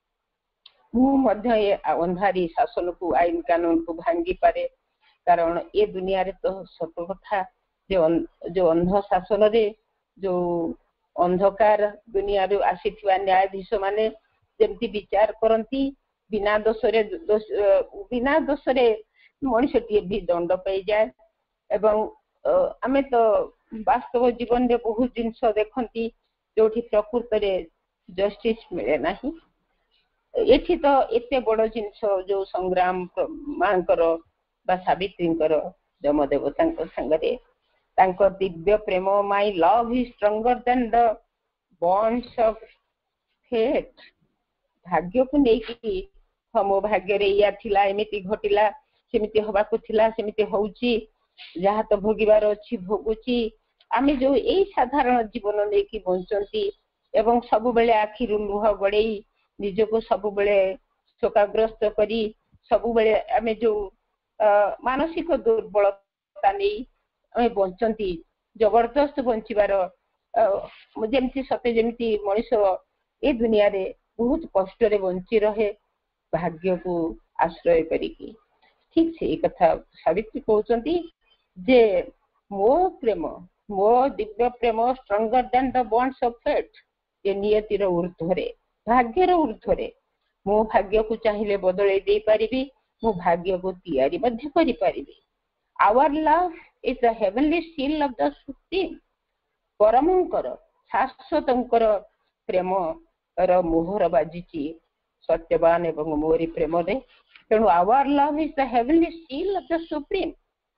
अंधारी शासन को आईन कानून को भांगी पारे कारण ये दुनिया रे तो सत कथा जो अंध शासन रे जो अंधकार दुनिया रू आसीथिबा न्यायाधीश माने जेमती विचार करती बिना दोष रे मनुष्य टी भी दंड पाई जाए एवं आमे तो वास्तव जीवन में बहुत जिनस देखती जो प्रकृत में जस्टिस मिले ना एठी तो एते बड़ जिनस जो संग्राम मांकर बा सावित्रींकर जमदेवता संगे दिव्य प्रेम my love is stronger than the bonds of fate भाग्य को लेकिन हम भाग्य रे या थिला एमिति घटिला सेमिति हवा को थिला सेमिति होउची जहाँ तो भोगिबार अच्छी भोगुची आमे जो यही साधारण जीवन लेकिन बंचती एवं सब बेले आखिरु लुह गड़ेई निजको सब बेले शोकाग्रस्त करी सब बेले आमे जो मानसिक दुर्बलता नहीं आमे बंचती जबरदस्त बंचिबार जमती सते जमती मनीष ए दुनिया रे बहुत कष्ट रे बंची रहे भाग्य को आश्रय करिकी ठीक से कथा सावित्री कहउचंती जे मो प्रेम मो दिव्य प्रेम stronger than the bonds of fate ये नियतिर ऊर्ध्वरे भाग्यर ऊर्ध्वरे मो भाग्य को चाहिए बदले दे पारिबी मो भाग्य को तैयारी मध्य करि पारिबी our love is the heavenly seal of the supreme परमंकर शाश्वतंकर प्रेम र मोहर बाजिची सत्यवान एवं मोरी प्रेम दे तेणु our love is the heavenly seal of the supreme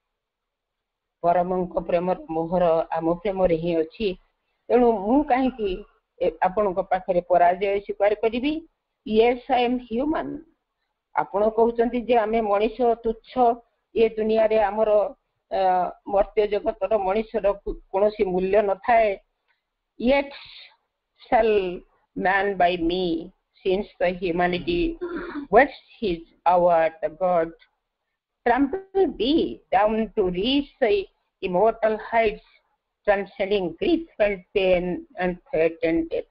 परमंक प्रेम मोहर आम प्रेम रे ही अछि तेणु मु कहीं आपण पाखे पराजय स्वीकार करी येस आई एम ह्यूमन आपण कहउचंती जे आमे मनीष तुच्छ ये दुनिया रे हमर मर्त्य जगतर मनीषर कोनोसी मूल्य न थाए yet shall man by me since the humanity was his hour the god trample thee down to reach the immortal heights transcending grief and pain and fate and death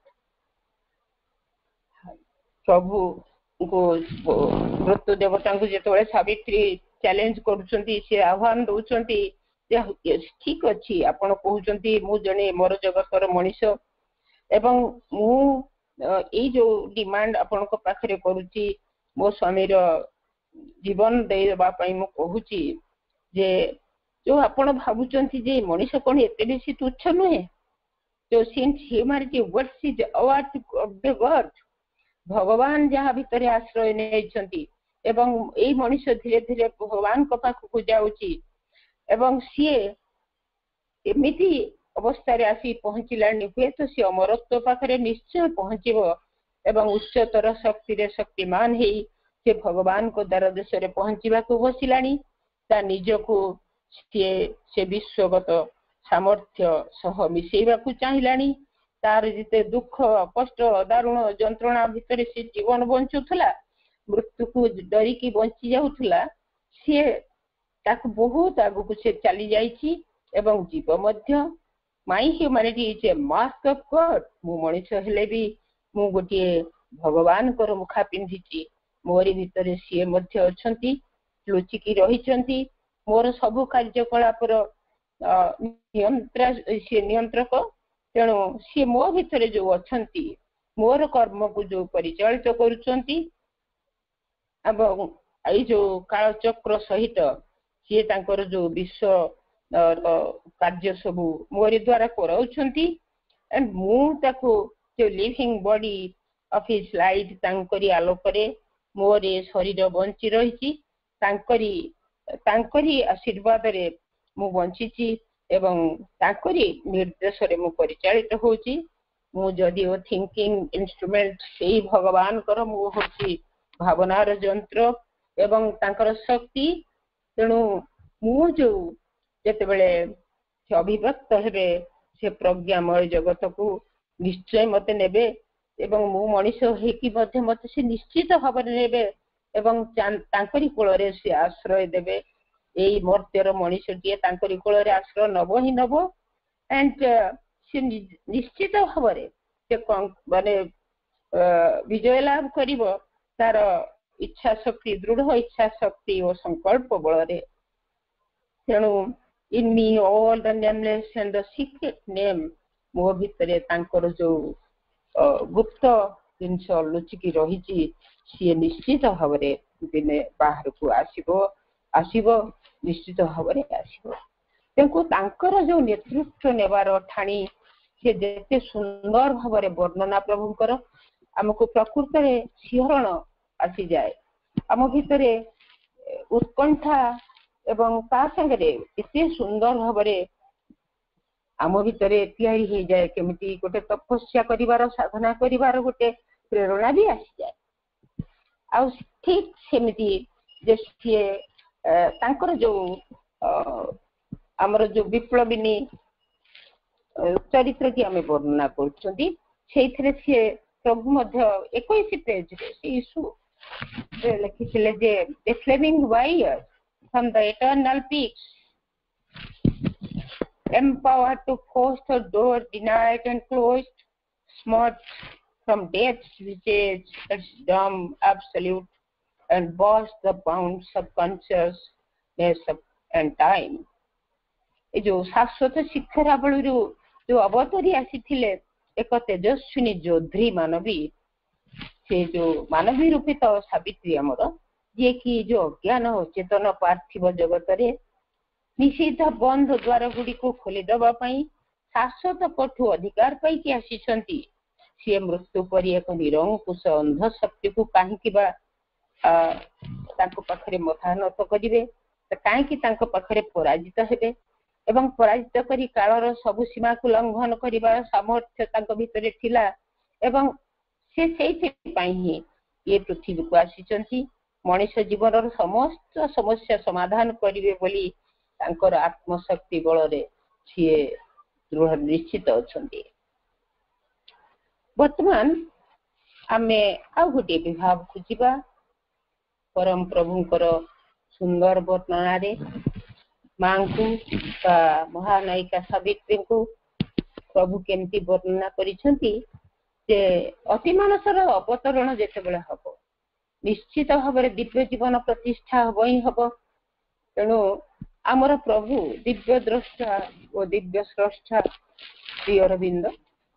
प्रभु को मृत्यु देवता को जेतबे सावित्री चैलेंज करूछंती से आह्वान दउछंती जे ठीक अछि आपण कहउछंती मु जने मोर जगतर मनीष एवं मु ए जो डिमांड आपण को पाखरे करूची मो स्वामी रो जीवन देबा पई मु कहूची जे जो आपण भाबुचंती जे मनीष कोन एते बेसी तुच्छ नहे जो since humanity what's is award of the god भगवान जहाँ भीतर आश्रय नेइछंती एवं ए मनीष धीरे धीरे भगवान को पाख को जाउची एवं सीए एमिति अवस्था रे आसी पहुंचिलानी हुए तो सी अमरत्व पाखरे निश्चय पहुंचीबो एवं उच्चतर शक्ति रे शक्तिमान हे से भगवान को दर देश रे पहुंचीबा को बसिलानी ता निज को से विश्वगत सामर्थ्य सह मिसेबा को चाहिलानी तार जिते दुख कष्ट दारुण जंत्रणा भितर से जीवन बंचुथला मृत्यु को डरी की बंची जाउथला से ताक बहुत आगु को से चली जाईची एवं जीव मध्य my humanity is a mask of god मु मनीष हेले भी मु गोटे भगवान कर मुखा पिंधिची मोरी भितर सी मध्य अछंती लुचिकी रहिचंती मोर सब कार्यकलापर नियंत्रक तेणु सी मो भितर जो अछंती मोर कर्म को जो परिचालित करूचंती एवं आई जो कालचक्र सहित सी तांकर जो विश्व कार्य सब मोरी द्वारा कराउछंती एंड मु ताको जो living body of his life तांकरी आलोकरे मोरे शरीर बंची रहिची तांकरी आशीर्वाद रे मु बंचीची एवं तांकरी निर्देश रे मु परिचालित होची मु जदिओ थिंकिंग इंस्ट्रूमेंट सेही भगवान कर मु होची भावनार यंत्र एवं तांकर शक्ति तेणु मु जो जेते बेले से अभिव्यक्त हेबे से प्रज्ञामय जगत को निश्चय मते नेबे एवं मु मनीष हेकी मते मते से निश्चित भाବରେ नेबे एवं तांकरी कोल रे से आश्रय देबे एई मर्त्यर मनीष टिए तांकरी कोल रे आश्रय नबो ही नबो एंड से निश्चित भाବରେ से माने विजय लाभ करिवो तार इच्छा शक्ति दृढ़ इच्छा शक्ति और संकल्प बल रे तेणु in me all the nameless and the secret name मो भितरे तांकर जो गुप्त जिनस लुचिकी रही सी निश्चित भाव दिने बाहर को आसीबो निश्चित भाव आसीबो तेणु तांकर जो नेतृत्व नेबार ठाणी से जेते सुंदर भाव वर्णना प्रभुंकर आमको प्रकृत में शिहरण आसी जाए आम भितर उत्कंठा एवं ता संगे एते सुंदर भाव आम भितर तैयारी हो जाए केमिति गोटे तपस्या करिवार साधना करिवार गोटे प्रेरणा भी आसी जाए आ ठीक सेमिति जे सी तांकर जो आमर जो विप्लविनी चरित्र की आम वर्णना कर प्रभु मध्य 21 पेज यीशु लिखिथिले जे the flaming wire from the eternal peaks empowered to force the door denied and closed, smart from death's visage, its dumb absolute, and burst the bounds of consciousness and time. ये जो शाश्वत शिखरा बलु जो अवतरी आसी एक तेजस्विनी जोध्री मानवी से जो मानवी रूपित सावित्री आमर जी कि जो अज्ञान चेतन पार्थिव जगत रे निषिद्ध बंध द्वार गुड़ी को खोलीदवाई शाश्वत पठु अधिकार पाई आसी सी मृत्यु पर एक निरंकुश अंध शक्ति को कहीं पाखे मथा नत करेंगे कहीं पाखे पराजित हेबे एवं पराजित करी कालर सबु सीमा को लंघन करिवार सामर्थ्य तांको भितरे थिला एवं से ही ये पृथ्वी को आसी मनुष्य जीवन समस्त समस्या समाधान करिवे बोली तांकर आत्मशक्ति बल सी दृढ़ निश्चित अच्छा वर्तमान आमे आ गोटे विभाग को जीवा परम प्रभुंकर सुंदर वर्णना रे मां को महानायिका सावित्री को प्रभु केमती वर्णना करिसेंती जे अति मानसर अवतरण जेतेबेले हबो निश्चित भाव दिव्य जीवन प्रतिष्ठा हबो ही हबो तेणु आमर प्रभु दिव्य द्रष्टा और दिव्य स्रष्टा श्री अरविंद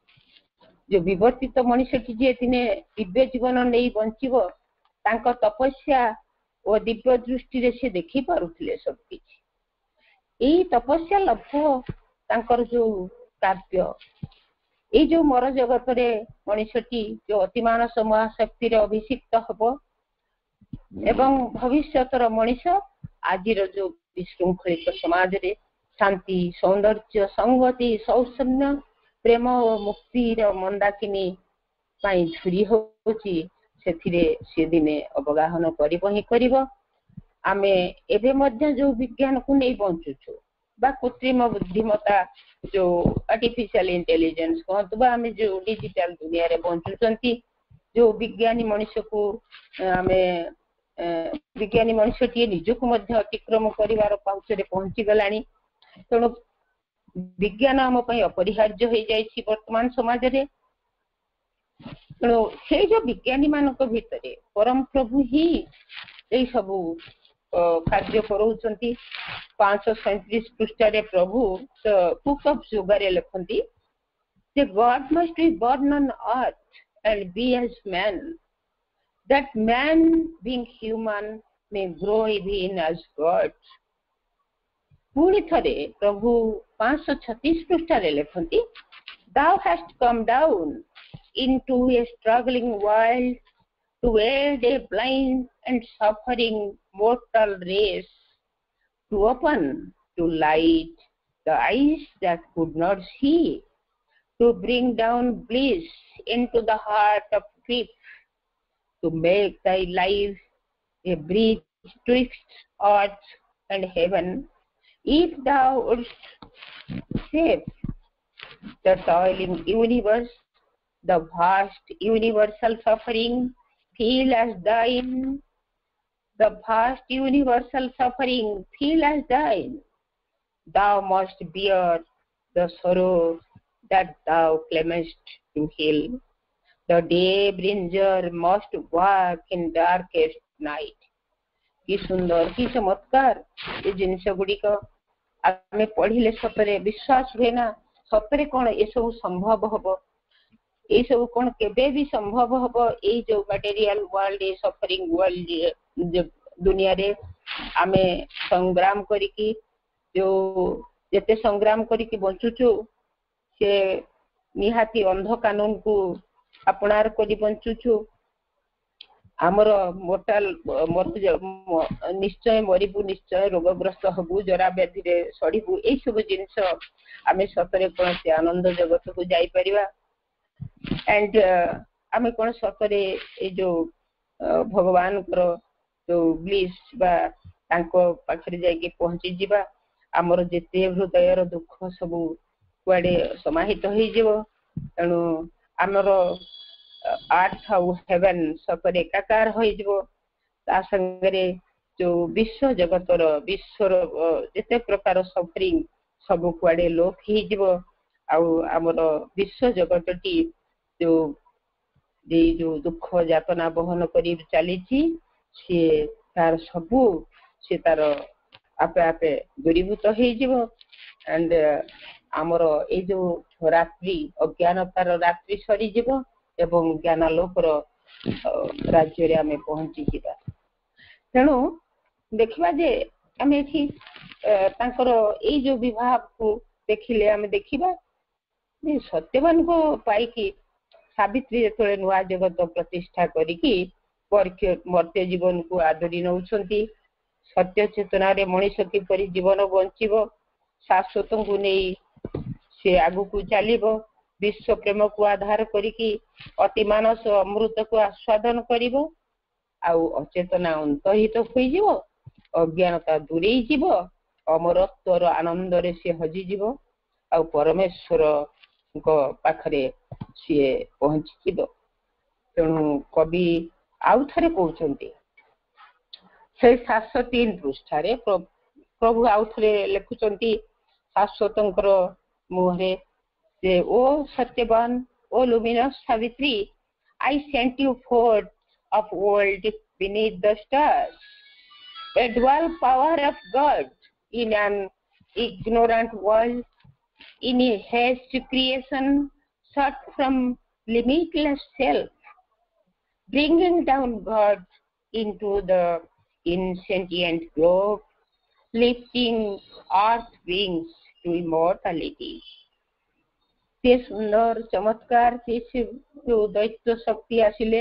जो विवर्तित मनुष्यटी जे दिने दिव्य जीवन नहीं बंचिबो तांको तपस्या और दिव्य दृष्टि रे से देखि पारुथिले सब किछि यही तपस्या लब्ध तांकर जो काव्य ये जो मर जगत रे मनुष्यटी जो अतिमानस महाशक्ति रे अभिषिक्त हबो एवं भविष्यतर मनुष्य आजिर जो विशृंखलित समाज रे शांति सौंदर्य संगति सौसम्य प्रेम और मुक्ति रे मंदाकिनी पाई झुरी होची सेथिरे से दिने अवगाहन करिबो ही करिबो आमे एबे मध्य जो विज्ञान को नहीं बंचुछु बा कृत्रिम बुद्धिमत्ता जो आर्टिफिशियल इंटेलिजेंस कहतु बा आमे जो डिजिटल दुनिया रे बंचुचंती जो विज्ञानी मनुष्य को आमे विज्ञानी मनुष्य टी निजको मध्य अतिक्रम करिवार पहुंच रे पहुंची गलानी तेणु विज्ञान आम पई अपरिहार्य हो जाइछि वर्तमान समाज रे तेणु से जो विज्ञानी मानक भितरे परम प्रभु ही यही सबू कार्य करोचंती 537 पृष्ठ रे प्रभु बुक ऑफ जोगारे लिखंती जे god must be born on earth and be as man that man being human may grow even as God पुणी थरे प्रभु 536 पृष्ठ रे लिखंती thou hast come down into a struggling world to aid a blind and suffering mortal race, to open to light the eyes that could not see, to bring down bliss into the heart of grief, to make thy life a bridge twixt earth and heaven, if thou wouldst save the toiling universe, the vast universal suffering feel as thine, the vast universal suffering feel as thine. Thou must bear the sorrow that thou claimest to heal. The day bringer must walk in darkest night. कि सुंदर कि चमत्कार ये जिनस गुड़िक आमे पढ़िले सतरे विश्वास हुए ना सतरे कौन ये सब संभव हम ये सब कौन केबे भी संभव हम ये जो मटेरियल वर्ल्ड सफरिंग वर्ल्ड दुनिया रे आमे संग्राम करिकी जो ଯେତେ ସଂଗ୍ରାମ କରିକି ବଞ୍ଚୁଛୁ ସେ ନିହାତି ଅନ୍ଧ କାନୁନକୁ ଆପଣାର କରି ବଞ୍ଚୁଛୁ। ଆମର ମୋର୍ଟାଲ ନିଶ୍ଚୟ ମରିବୁ, ନିଶ୍ଚୟ ରୋଗଗ୍ରସ୍ତ ହବୁ, ଜରା ବ୍ୟାଧିରେ ସଢିବୁ, ଏଇ ସବୁ ଜିନିଷ ଆମେ ସତରେ କଣ ସେ ଆନନ୍ଦ ଜଗତକୁ ଯାଇପାରିବା? ଆଣ୍ଡ ଆମେ କଣ ସତରେ ଏଇ ଯୋଉ ଭଗବାନଙ୍କର ଯୋଉ ବ୍ଲିସ୍ ବା ତାଙ୍କ ପାଖରେ ଯାଇକି ପହଞ୍ଚିଯିବା? ଆମର ଯେତେ ହୃଦୟର ଦୁଃଖ ସବୁ କୁଆଡେ ସମାହିତ ହେଇଯିବ। ତେଣୁ ଆମର ଆର୍ଥ ଆଉ ହେଭେନ ସତରେ ଏକାକାର ହୋଇଯିବ। ତା ସାଙ୍ଗରେ ଯୋଉ ବିଶ୍ୱ ଜଗତର ବିଶ୍ୱର ଯେତେ ପ୍ରକାର ସଫରିଂ ସବୁ କୁଆଡେ ଲୋପ ହେଇଯିବ। ଆଉ ଆମର ବିଶ୍ୱ ଜଗତଟି ଯୋଉ ଦୁଃଖ ଯାତନା ବହନ କରି ଚାଲିଛି ସିଏ ତାର ସବୁ ସେ ତାର ଆପେ ଆପେ ଦୂରୀଭୂତ ହେଇଯିବ। ଆଣ୍ଡ ଆମର ଏଇ ଯୋଉ ରାତ୍ରି ଅଜ୍ଞାନତାର ରାତ୍ରି ସରିଯିବ ଏବଂ ଜ୍ଞାନାଲୋକର ରାଜ୍ୟରେ ଆମେ ପହଞ୍ଚିଯିବା। ତେଣୁ ଦେଖିବା ଯେ ଆମେ ଏଠି ତାଙ୍କର ଏଇ ଯୋଉ ବିବାହକୁ ଦେଖିଲେ ଆମେ ଦେଖିବା ଯେ ସତ୍ୟବାନଙ୍କ ପାଇକି ସାବିତ୍ରୀ ଯେତେବେଳେ ନୂଆ ଜଗତ ପ୍ରତିଷ୍ଠା କରିକି ମର୍ତ୍ତ୍ୟ ଜୀବନକୁ ଆଦରି ନେଉଛନ୍ତି, ସତ୍ୟ ଚେତନାରେ ମଣିଷ କିପରି ଜୀବନ ବଞ୍ଚିବ, ଶାଶ୍ୱତଙ୍କୁ ନେଇ ସେ ଆଗକୁ ଚାଲିବ, ବିଶ୍ୱ ପ୍ରେମକୁ ଆଧାର କରିକି ଅତି ମାନସ ଅମୃତକୁ ଆସ୍ୱାଦନ କରିବ, ଆଉ ଅଚେତନା ଅନ୍ତର୍ହିତ ହୋଇଯିବ, ଅଜ୍ଞାନତା ଦୂରେଇ ଯିବ, ଅମରତ୍ୱର ଆନନ୍ଦରେ ସେ ହଜିଯିବ, ଆଉ ପରମେଶ୍ୱରଙ୍କ ପାଖରେ ସିଏ ପହଞ୍ଚିଯିବ। ତେଣୁ କବି ଆଉ ଥରେ କହୁଛନ୍ତି ସେଇ 703 ପୃଷ୍ଠାରେ ପ୍ରଭୁ ଆଉ ଥରେ ଲେଖୁଛନ୍ତି ଶାଶ୍ୱତଙ୍କର ମୁହଁରେ ଯେ ଓ ସତ୍ୟବାନ, ଓ luminous Savitri, I sent you forth of old beneath the stars, a dual power of God in an ignorant world, in a haste creation sought from limitless self, bringing down God into the insentient globe, lifting earth wings to immortality. ସେ ସୁନ୍ଦର ଚମତ୍କାର ସେ ଯୋଉ ଦୈତ୍ୟ ଶକ୍ତି ଆସିଲେ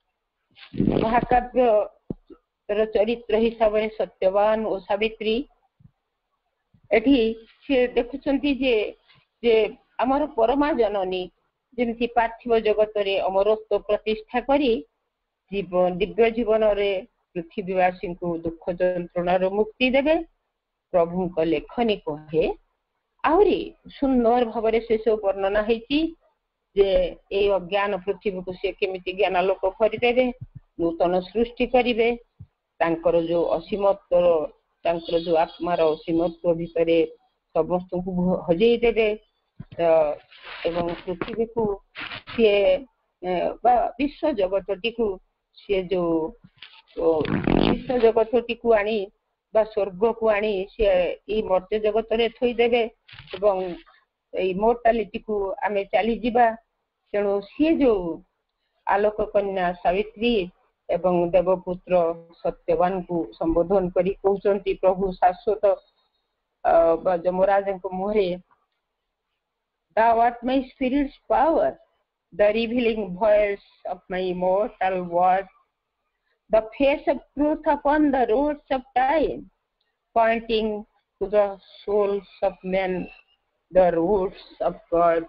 ମହାକାବ୍ୟର ଚରିତ୍ର ହିସାବରେ ସତ୍ୟବାନ ଓ ସାବିତ୍ରୀ ଏଠି ସେ ଦେଖୁଛନ୍ତି ଯେ ଆମର ପରମା ଜନନୀ ଯେମିତି ପାର୍ଥିବ ଜଗତରେ ଅମରତ୍ୱ ପ୍ରତିଷ୍ଠା କରି ଦିବ୍ୟ ଜୀବନରେ ପୃଥିବୀବାସୀଙ୍କୁ ଦୁଃଖ ଯନ୍ତ୍ରଣାରୁ ମୁକ୍ତି ଦେବେ। ପ୍ରଭୁଙ୍କ ଲେଖନୀ କହେ ଆହୁରି ସୁନ୍ଦର ଭାବରେ ସେ ସବୁ ବର୍ଣ୍ଣନା ହେଇଛି ଯେ ଏଇ ଅଜ୍ଞାନ ପୃଥିବୀକୁ ସେ କେମିତି ଜ୍ଞାନାଲୋକ କରିଦେବେ, ନୂତନ ସୃଷ୍ଟି କରିବେ, ତାଙ୍କର ଯୋଉ ଅସୀମତ୍ୱର ତାଙ୍କର ଯୋଉ ଆତ୍ମାର ଅସୀମତ୍ୱ ଭିତରେ ସମସ୍ତଙ୍କୁ ହଜେଇ ଦେବେ ଏବଂ ପୃଥିବୀକୁ ସିଏ ବା ବିଶ୍ୱ ଜଗତଟିକୁ ସିଏ ଯୋଉ ବିଶ୍ୱ ଜଗତଟିକୁ ଆଣି ବା ସ୍ୱର୍ଗକୁ ଆଣି ସିଏ ଏଇ ମର୍ତ୍ତ୍ୟ ଜଗତରେ ଥୋଇଦେବେ ଏବଂ ଏଇ ମୋର୍ଟାଲିଟିକୁ ଆମେ ଚାଲିଯିବା। ତେଣୁ ସିଏ ଯୋଉ ଆଲୋକ କନ୍ୟା ସାବିତ୍ରୀ ଏବଂ ଦେବପୁତ୍ର ସତ୍ୟବାନଙ୍କୁ ସମ୍ବୋଧନ କରି କହୁଛନ୍ତି ପ୍ରଭୁ ଶାଶ୍ୱତ ବା ଯମରାଜଙ୍କ ମୁହଁରେ Thou art my spirit's power, the revealing voice of my immortal word, the face of truth upon the roads of time, pointing to the souls of men, the roots of God.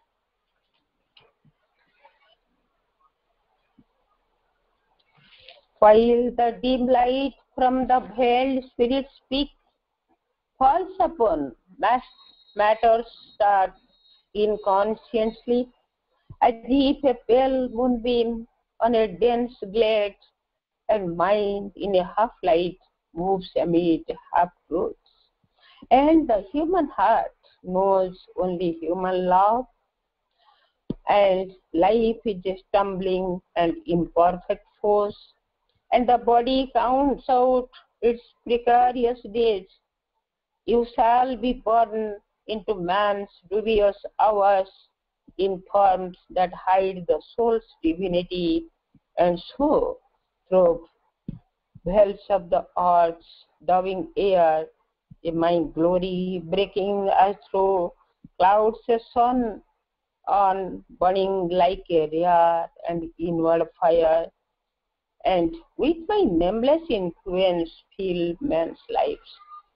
While the dim light from the veiled spirit's peak falls upon matter's stars inconsciously, as if a pale moonbeam on a dense glade, and mind in a half-light moves amid half-truths. And the human heart knows only human love, and life is a stumbling and imperfect force, and the body counts out its precarious days. You shall be born into man's dubious hours in forms that hide the soul's divinity, and so through veils of the earth's dawning air my glory, breaking as through clouds a sun on, burning like a rare and inward fire, and with my nameless influence fill men's lives.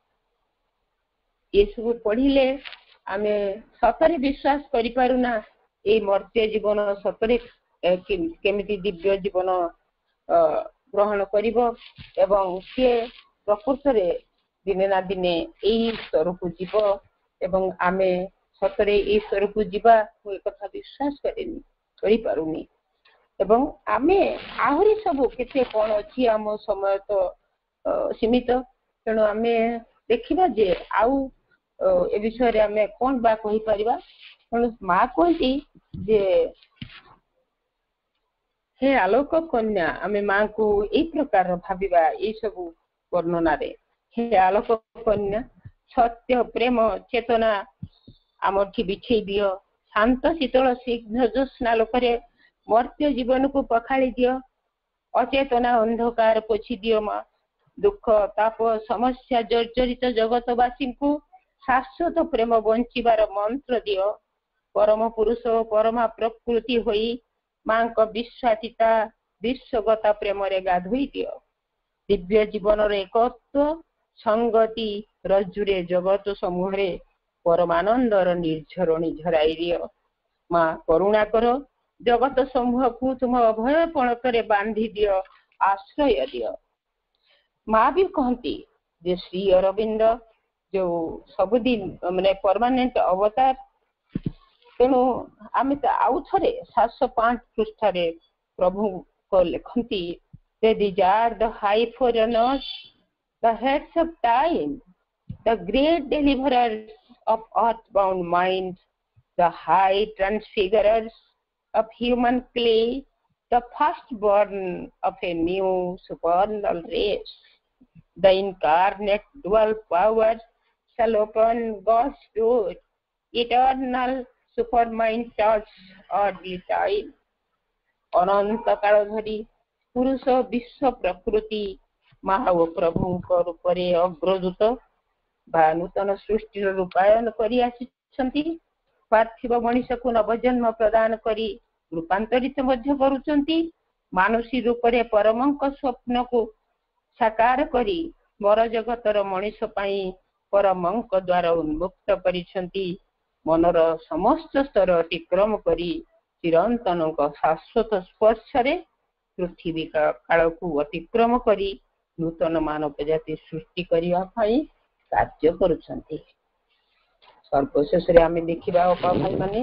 ଏସବୁ ପଢିଲେ ଆମେ ସତରେ ବିଶ୍ୱାସ କରିପାରୁନା ଏଇ ମର୍ତ୍ତ୍ୟ ଜୀବନ ସତରେ କେମିତି ଦିବ୍ୟ ଜୀବନ ଗ୍ରହଣ କରିବ ଏବଂ ସିଏ ପ୍ରକୃତରେ ଦିନେ ନା ଦିନେ ଏଇ ସ୍ତରକୁ ଯିବ ଏବଂ ଆମେ ସତରେ ଏଇ ସ୍ତରକୁ ଯିବା ମୁଁ ଏକଥା ବିଶ୍ୱାସ କରିପାରୁନି ଏବଂ ଆମେ ଆହୁରି ସବୁ କେତେ କ'ଣ ଅଛି ଆମ ସମୟ ତ ସୀମିତ ତେଣୁ ଆମେ ଦେଖିବା ଯେ ଆଉ ଏ ବିଷୟରେ ଆମେ କ'ଣ ବା କହିପାରିବା ତେଣୁ ମା କହନ୍ତି ଯେ हे आलोक कन्या आमे माँ को एई प्रकार भाविबा एई सबु वर्णनारे हे आलोक कन्या सत्य प्रेम चेतना आमठी बिछेई दियो शांत शीतल स्निग्ध ज्योत्स्ना लोकरे मर्त्य जीवन को पखाली दियो अचेतना अंधकार पोछि दियो माँ दुख ताप समस्या जर्जरित जगतवासी को शाश्वत प्रेम बंचिबार मंत्र दियो परम पुरुष परमा प्रकृति होई माँ को विश्वासिता विश्वगता प्रेम रे गाधोई दियो दिव्य जीवन रे एकत्व संगति रज्जुरे जगत समूह रे परमानंदर निर्झरणी झराई दियो माँ करुणा करो जगत समूह को तुम अभय पणकरे बांधी दियो आश्रय दियो माँ भी कहती जे श्री अरविंद जो सबुदिन माने परमानेंट अवतार तेणु आम आउ थे 705 पृष्ठारे प्रभु को लिखती these are the high foreigners, the heads of time, the great deliverers of earthbound minds, the high transfigurers of human clay, the firstborn of a new supernal race. The incarnate dual power shall open God's door, eternal supermind touch or time. अनंत काल धरी पुरुष विश्व प्रकृति महा प्रभु रूपरे अग्रदूत बा नूतन सृष्टि रूपायन करी आसिछंती पार्थिव मनुष्य को नवजन्म प्रदान करी रूपांतरित मध्य करूछंती मानुषी रूपरे परमंक स्वप्न को साकार करी वर जगतर मनुष्य पाई परमंक द्वारा उन्मुक्त करिछंती मनर समस्त स्तर अतिक्रम करी चिरंतन शाश्वत स्पर्श पृथ्वी काल को अतिक्रम करी नूतन मानव जाति सृष्टि करने कार्य करुछंती सर्वशेष आमे देखिबा अपा भाई माने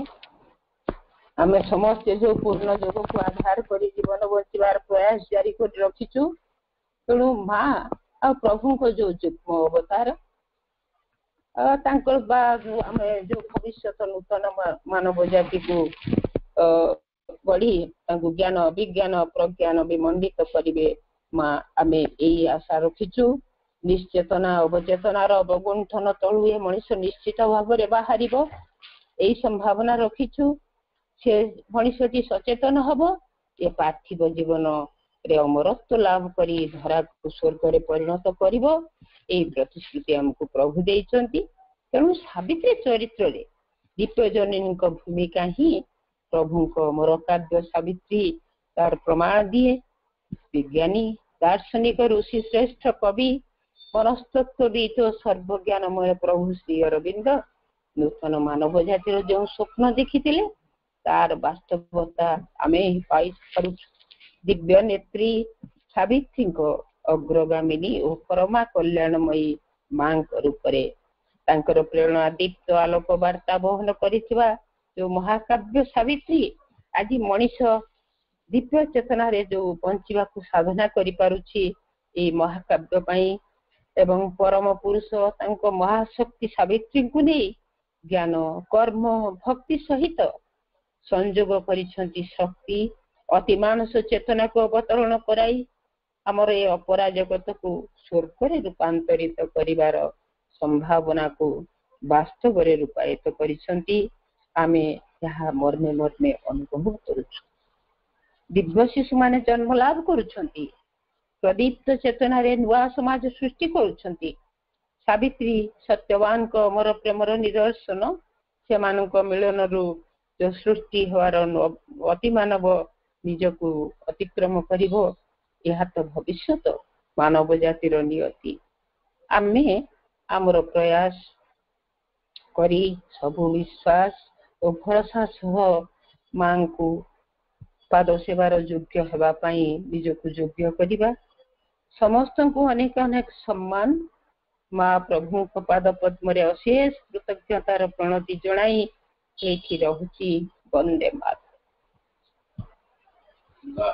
आमे समस्त जो पूर्ण योग को आधार करी जीवन बंचिबार प्रयास जारी कर रखिछु तेणु माँ आ प्रभु को जो जुग्म अवतार तांकर आमे जो भविष्य नूतन मानव जाति को बढ़ी ज्ञान विज्ञान प्रज्ञान विमंडित करिवे माँ आमे एई आशा रखिछु निश्चेतना अवचेतनार अवगुंठन तलु ए मनुष्य निश्चित भाव में बाहर यही संभावना रखिछु से मनुष्यटी सचेतन हब ए पार्थिव जीवन रे अमरत्व लाभ करी धरा को स्वर्ग रे परिणत करिवो एई प्रतिश्रुति हमको प्रभु देइचंती तेणु सावित्री चरित्र रे दीप्यजननी भूमिका ही प्रभु को अमर काव्य सावित्री तार प्रमाण दिए विज्ञानी दार्शनिक ऋषि श्रेष्ठ कवि मनस्तत्वविद सर्वज्ञानमय प्रभु श्री अरविंद नूतन मानव जातिर जो स्वप्न देखी तार वास्तवता आमे पाई दिव्य नेत्री सावित्री अग्रगामिनी और परमा कल्याणमयी मां रूप प्रेरणा दीप्त आलोक वार्ता बहन करिथिबा जो महाकाव्य सावित्री आज मनीष दिव्य चेतना रे जो बंचिबा को साधना करि पारुछि ए महाकाव्य पई एवं परम पुरुष तांको महाशक्ति सावित्री को नहीं ज्ञान कर्म भक्ति सहित संयोग करिछंती शक्ति अति मानस चेतना को अवतरण कराई हमर ए अपरा जगत को स्वर्ग रे रूपांतरित करिवार संभावना को वास्तव रे रूपायित करिछंती आमे यहा मर्मे मर्मे अनुभव करूछु दिव्य शिशु माने जन्म लाभ करूछंती प्रदीप्त चेतना रे नुआ समाज सृष्टि करूछंती ସାବିତ୍ରୀ ସତ୍ୟବାନଙ୍କ ଅମର ପ୍ରେମର ନିଦର୍ଶନ। ସେମାନଙ୍କ ମିଳନରୁ ଯୋଉ ସୃଷ୍ଟି ହେବାର ଅତିମାନବ ନିଜକୁ ଅତିକ୍ରମ କରିବ, ଏହା ତ ଭବିଷ୍ୟତ ମାନବ ଜାତିର ନିୟତି। ଆମେ ଆମର ପ୍ରୟାସ କରି ସବୁ ବିଶ୍ୱାସ ଓ ଭରସା ସହ ମାଙ୍କୁ ପାଦ ସେବାର ଯୋଗ୍ୟ ହେବା ପାଇଁ ନିଜକୁ ଯୋଗ୍ୟ କରିବା। ସମସ୍ତଙ୍କୁ ଅନେକ ଅନେକ ସମ୍ମାନ। ମା ପ୍ରଭୁଙ୍କ ପାଦ ପଦ୍ମରେ ଅଶେଷ କୃତଜ୍ଞତାର ପ୍ରଣତି ଜଣାଇ ଏଇଠି ରହୁଛି। ବନ୍ଦେ ମାତରମ୍।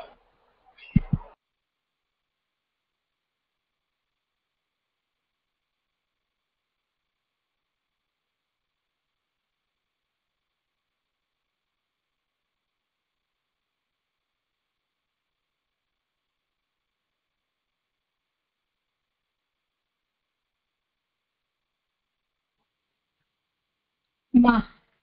ମା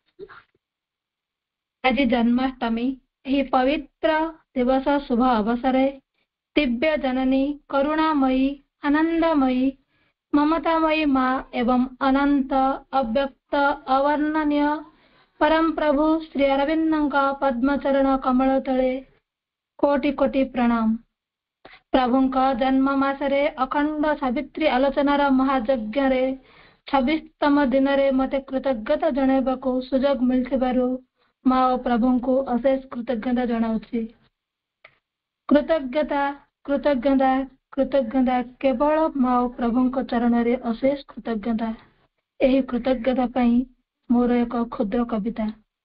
ଆଜି ଜନ୍ମାଷ୍ଟମୀ। ଏହି ପବିତ୍ର ଦିବସ ଶୁଭ ଅବସରରେ ଦିବ୍ୟ ଜନନୀ, କରୁଣାମୟୀ, ଆନନ୍ଦମୟୀ, ମମତାମୟୀ ମା ଏବଂ ଅନନ୍ତ ଅବ୍ୟକ୍ତ ଅବର୍ଣ୍ଣନୀୟ ପରମ ପ୍ରଭୁ ଶ୍ରୀ ଅରବିନ୍ଦଙ୍କ ପଦ୍ମଚରଣ କମଳ ତଳେ କୋଟି କୋଟି ପ୍ରଣାମ। ପ୍ରଭୁଙ୍କ ଜନ୍ମ ମାସରେ ଅଖଣ୍ଡ ସାବିତ୍ରୀ ଆଲୋଚନାର ମହାଯଜ୍ଞରେ 26ତମ ଦିନରେ ମୋତେ କୃତଜ୍ଞତା ଜଣାଇବାକୁ ସୁଯୋଗ ମିଳିଥିବାରୁ ମା ଓ ପ୍ରଭୁଙ୍କୁ ଅଶେଷ କୃତଜ୍ଞତା ଜଣାଉଛି। କୃତଜ୍ଞତା କୃତଜ୍ଞତା କୃତଜ୍ଞତା କେବଳ ମା ଓ ପ୍ରଭୁଙ୍କ ଚରଣରେ ଅଶେଷ କୃତଜ୍ଞତା। ଏହି କୃତଜ୍ଞତା ପାଇଁ ମୋର ଏକ କ୍ଷୁଦ୍ର କବିତା।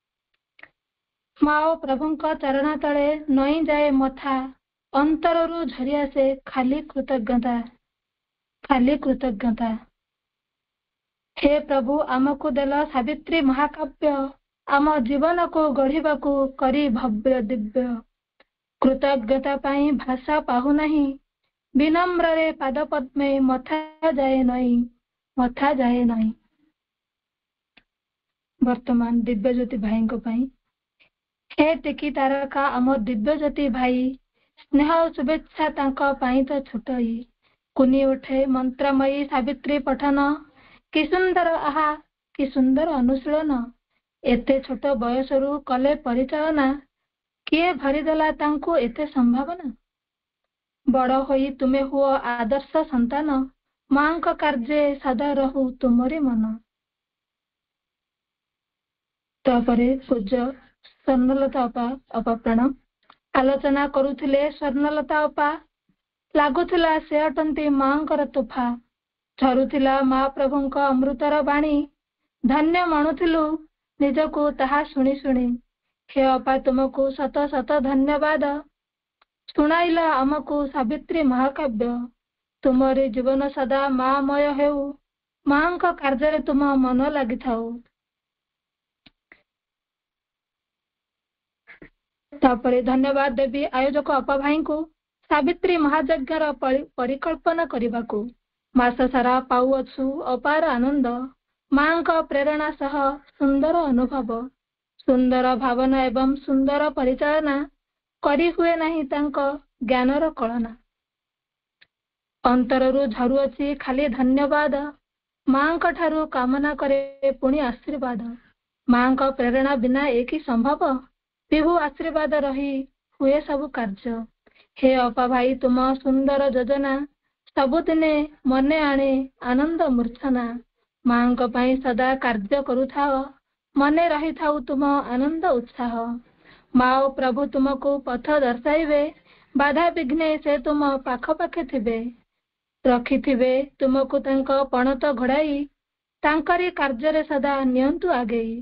ମା ଓ ପ୍ରଭୁଙ୍କ ଚରଣ ତଳେ ନଇଁ ଯାଏ ମଥା, ଅନ୍ତରରୁ ଝରି ଆସେ ଖାଲି କୃତଜ୍ଞତା, ଖାଲି କୃତଜ୍ଞତା। ହେ ପ୍ରଭୁ, ଆମକୁ ଦେଲ ସାବିତ୍ରୀ ମହାକାବ୍ୟ, ଆମ ଜୀବନକୁ ଗଢ଼ିବାକୁ କରି ଭବ୍ୟ ଦିବ୍ୟ। କୃତଜ୍ଞତା ପାଇଁ ଭାଷା ପାହୁନାହିଁ, ବିନମ୍ରରେ ପାଦ ପଦ୍ମେ ମଥା ଯାଏ ନଇଁ, ମଥା ଯାଏ ନଇଁ। ବର୍ତ୍ତମାନ ଦିବ୍ୟଜ୍ୟୋତି ଭାଇଙ୍କ ପାଇଁ। ହେ ଟିକି ତାରକା ଆମ ଦିବ୍ୟଜ୍ୟୋତି ଭାଇ, ସ୍ନେହ ଓ ଶୁଭେଚ୍ଛା ତାଙ୍କ ପାଇଁ ତ ଛୋଟଇ। କୁନି ଉଠେ ମନ୍ତ୍ରମୟୀ ସାବିତ୍ରୀ ପଠନ, କି ସୁନ୍ଦର ଆହା କି ସୁନ୍ଦର ଅନୁଶୀଳନ। ଏତେ ଛୋଟ ବୟସରୁ କଲେ ପରିଚାଳନା, କିଏ ଭରିଦେଲା ତାଙ୍କୁ ଏତେ ସମ୍ଭାବନା। ବଡ଼ ହୋଇ ତୁମେ ହୁଅ ଆଦର୍ଶ ସନ୍ତାନ, ମାଙ୍କ କାର୍ଯ୍ୟରେ ସଦା ରହୁ ତୁମରି ମନ। ତାପରେ ପୂଜ୍ୟ ସ୍ୱର୍ଣ୍ଣଲତା ଅପା ପ୍ରାଣ ଆଲୋଚନା କରୁଥିଲେ। ସ୍ୱର୍ଣ୍ଣଲତା ଅପା ଲାଗୁଥିଲା ସେ ଅଟନ୍ତି ମାଙ୍କର ତୋଫା। ଝରୁଥିଲା ମା ପ୍ରଭୁଙ୍କ ଅମୃତର ବାଣୀ, ଧନ୍ୟ ମଣୁଥିଲୁ ନିଜକୁ ତାହା ଶୁଣି ଶୁଣି। ହେ ଅପା, ତୁମକୁ ଶତ ଶତ ଧନ୍ୟବାଦ, ଶୁଣାଇଲ ଆମକୁ ସାବିତ୍ରୀ ମହାକାବ୍ୟ। ତୁମରି ଜୀବନ ସଦା ମାମୟ ହେଉ, ମାଙ୍କ କାର୍ଯ୍ୟରେ ତୁମ ମନ ଲାଗିଥାଉ। ତାପରେ ଧନ୍ୟବାଦ ଦେବି ଆୟୋଜକ ଅପା ଭାଇଙ୍କୁ ସାବିତ୍ରୀ ମହାଯଜ୍ଞର ପରିକଳ୍ପନା କରିବାକୁ। ମାସ ସାରା ପାଉଅଛୁ ଅପାର ଆନନ୍ଦ, ମାଙ୍କ ପ୍ରେରଣା ସହ ସୁନ୍ଦର ଅନୁଭବ, ସୁନ୍ଦର ଭାବନା ଏବଂ ସୁନ୍ଦର ପରିଚାଳନା। କରି ହୁଏ ନାହିଁ ତାଙ୍କ ଜ୍ଞାନର କଳନା। ଅନ୍ତରରୁ ଝରୁଅଛି ଖାଲି ଧନ୍ୟବାଦ, ମାଙ୍କ ଠାରୁ କାମନା କରେ ପୁଣି ଆଶୀର୍ବାଦ। ମାଙ୍କ ପ୍ରେରଣା ବିନା ଏ କି ସମ୍ଭବ, ବିଭୁ ଆଶୀର୍ବାଦ ରହି ହୁଏ ସବୁ କାର୍ଯ୍ୟ। ହେ ଅପା ଭାଇ, ତୁମ ସୁନ୍ଦର ଯୋଜନା ସବୁଦିନେ ମନେ ଆଣେ ଆନନ୍ଦ ମୂର୍ଚ୍ଛନା। ମାଙ୍କ ପାଇଁ ସଦା କାର୍ଯ୍ୟ କରୁଥାଅ, ମନେ ରହିଥାଉ ତୁମ ଆନନ୍ଦ ଉତ୍ସାହ। ମା ଓ ପ୍ରଭୁ ତୁମକୁ ପଥ ଦର୍ଶାଇବେ, ବାଧା ବିଘ୍ନେ ସେ ତୁମ ପାଖ ପାଖେ ଥିବେ। ରଖିଥିବେ ତୁମକୁ ତାଙ୍କ ପଣତ ଘୋଡ଼ାଇ, ତାଙ୍କରି କାର୍ଯ୍ୟରେ ସଦା ନିଅନ୍ତୁ ଆଗେଇ।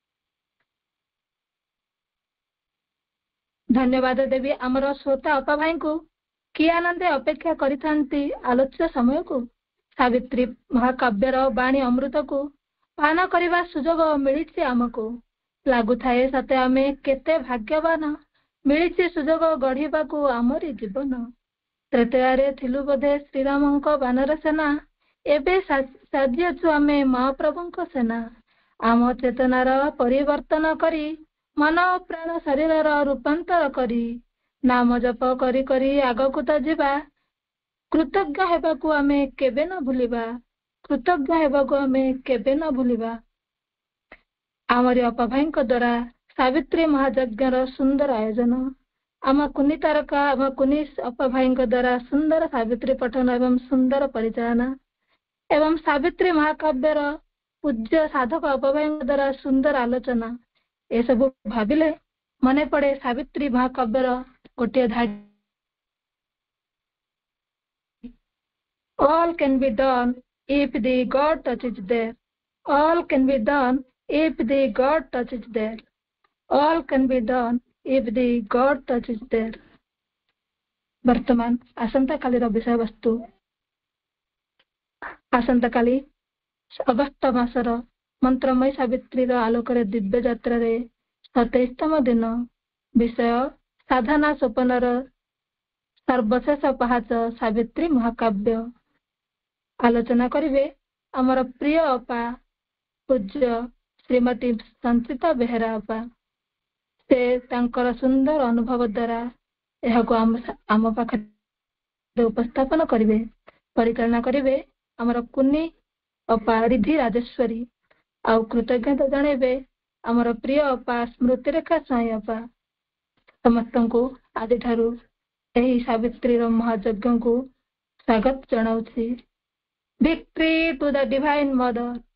ଧନ୍ୟବାଦ ଦେବି ଆମର ଶ୍ରୋତା ଅପା ଭାଇଙ୍କୁ, କି ଆନନ୍ଦେ ଅପେକ୍ଷା କରିଥାନ୍ତି ଆଲୋଚ୍ୟ ସମୟକୁ। ସାବିତ୍ରୀ ମହାକାବ୍ୟର ବାଣୀ ଅମୃତକୁ ପାନ କରିବା ସୁଯୋଗ ମିଳିଛି ଆମକୁ। ଲାଗୁଥାଏ ସତେ ଆମେ କେତେ ଭାଗ୍ୟବାନ, ମିଳିଛି ସୁଯୋଗ ଗଢ଼ିବାକୁ ଆମରି ଜୀବନ। ତ୍ରେତୟାରେ ଥିଲୁ ବୋଧେ ଶ୍ରୀରାମଙ୍କ ବାନର ସେନା, ଏବେ ସାଜିଅଛୁ ଆମେ ମହାପ୍ରଭୁଙ୍କ ସେନା। ଆମ ଚେତନାର ପରିବର୍ତ୍ତନ କରି, ମନ ପ୍ରାଣ ଶରୀରର ରୂପାନ୍ତର କରି, ନାମ ଜପ କରି କରି ଆଗକୁ ତ ଯିବା। କୃତଜ୍ଞ ହେବାକୁ ଆମେ କେବେ ନ ଭୁଲିବା। कृतज्ञ हेबाकु आमे केबे न भूलिबा। आमरी अपा भाईଙ୍କ द्वारा सावित्री महायज्ञर सुंदर आयोजन, आम कुनी तारका आम कुनी अपा भाईଙ୍କ द्वारा सुंदर सावित्री पठन एवं सुंदर परिचालना एवं सावित्री महाकाव्यर पूज्य साधक अपा भाईଙ୍କ द्वारा सुंदर आलोचना ए सब भाविले मने पड़े सावित्री महाकाव्यर गोटे धाड़ी। All can be done if the God touch is there. All can be done if the God touch is there. All can be done if the God touch is there. वर्तमान आसंता काली विषय वस्तु आसंता काली अगस्त मासर मंत्रमय सावित्री आलोक दिव्य यात्रा 27तम दिन विषय साधना सोपनर सर्वशेष पहाच सावित्री महाकाव्य आलोचना करिवे आमर प्रिय अपा पूज्य श्रीमती संचिता बेहेरा अपा। से तांकर सुंदर अनुभव द्वारा एहाको आम पाखे उपस्थापन करिवे, परिचालना करिवे आमर कुनी अपा रिधि राजेश्वरी आ कृतज्ञता जणेबे आमर प्रिय अपा स्मृति रेखा साई अपा। समस्तंको आदि ठारू एही सावित्री महायज्ञ को स्वागत जनाउछि। Victory to the Divine Mother.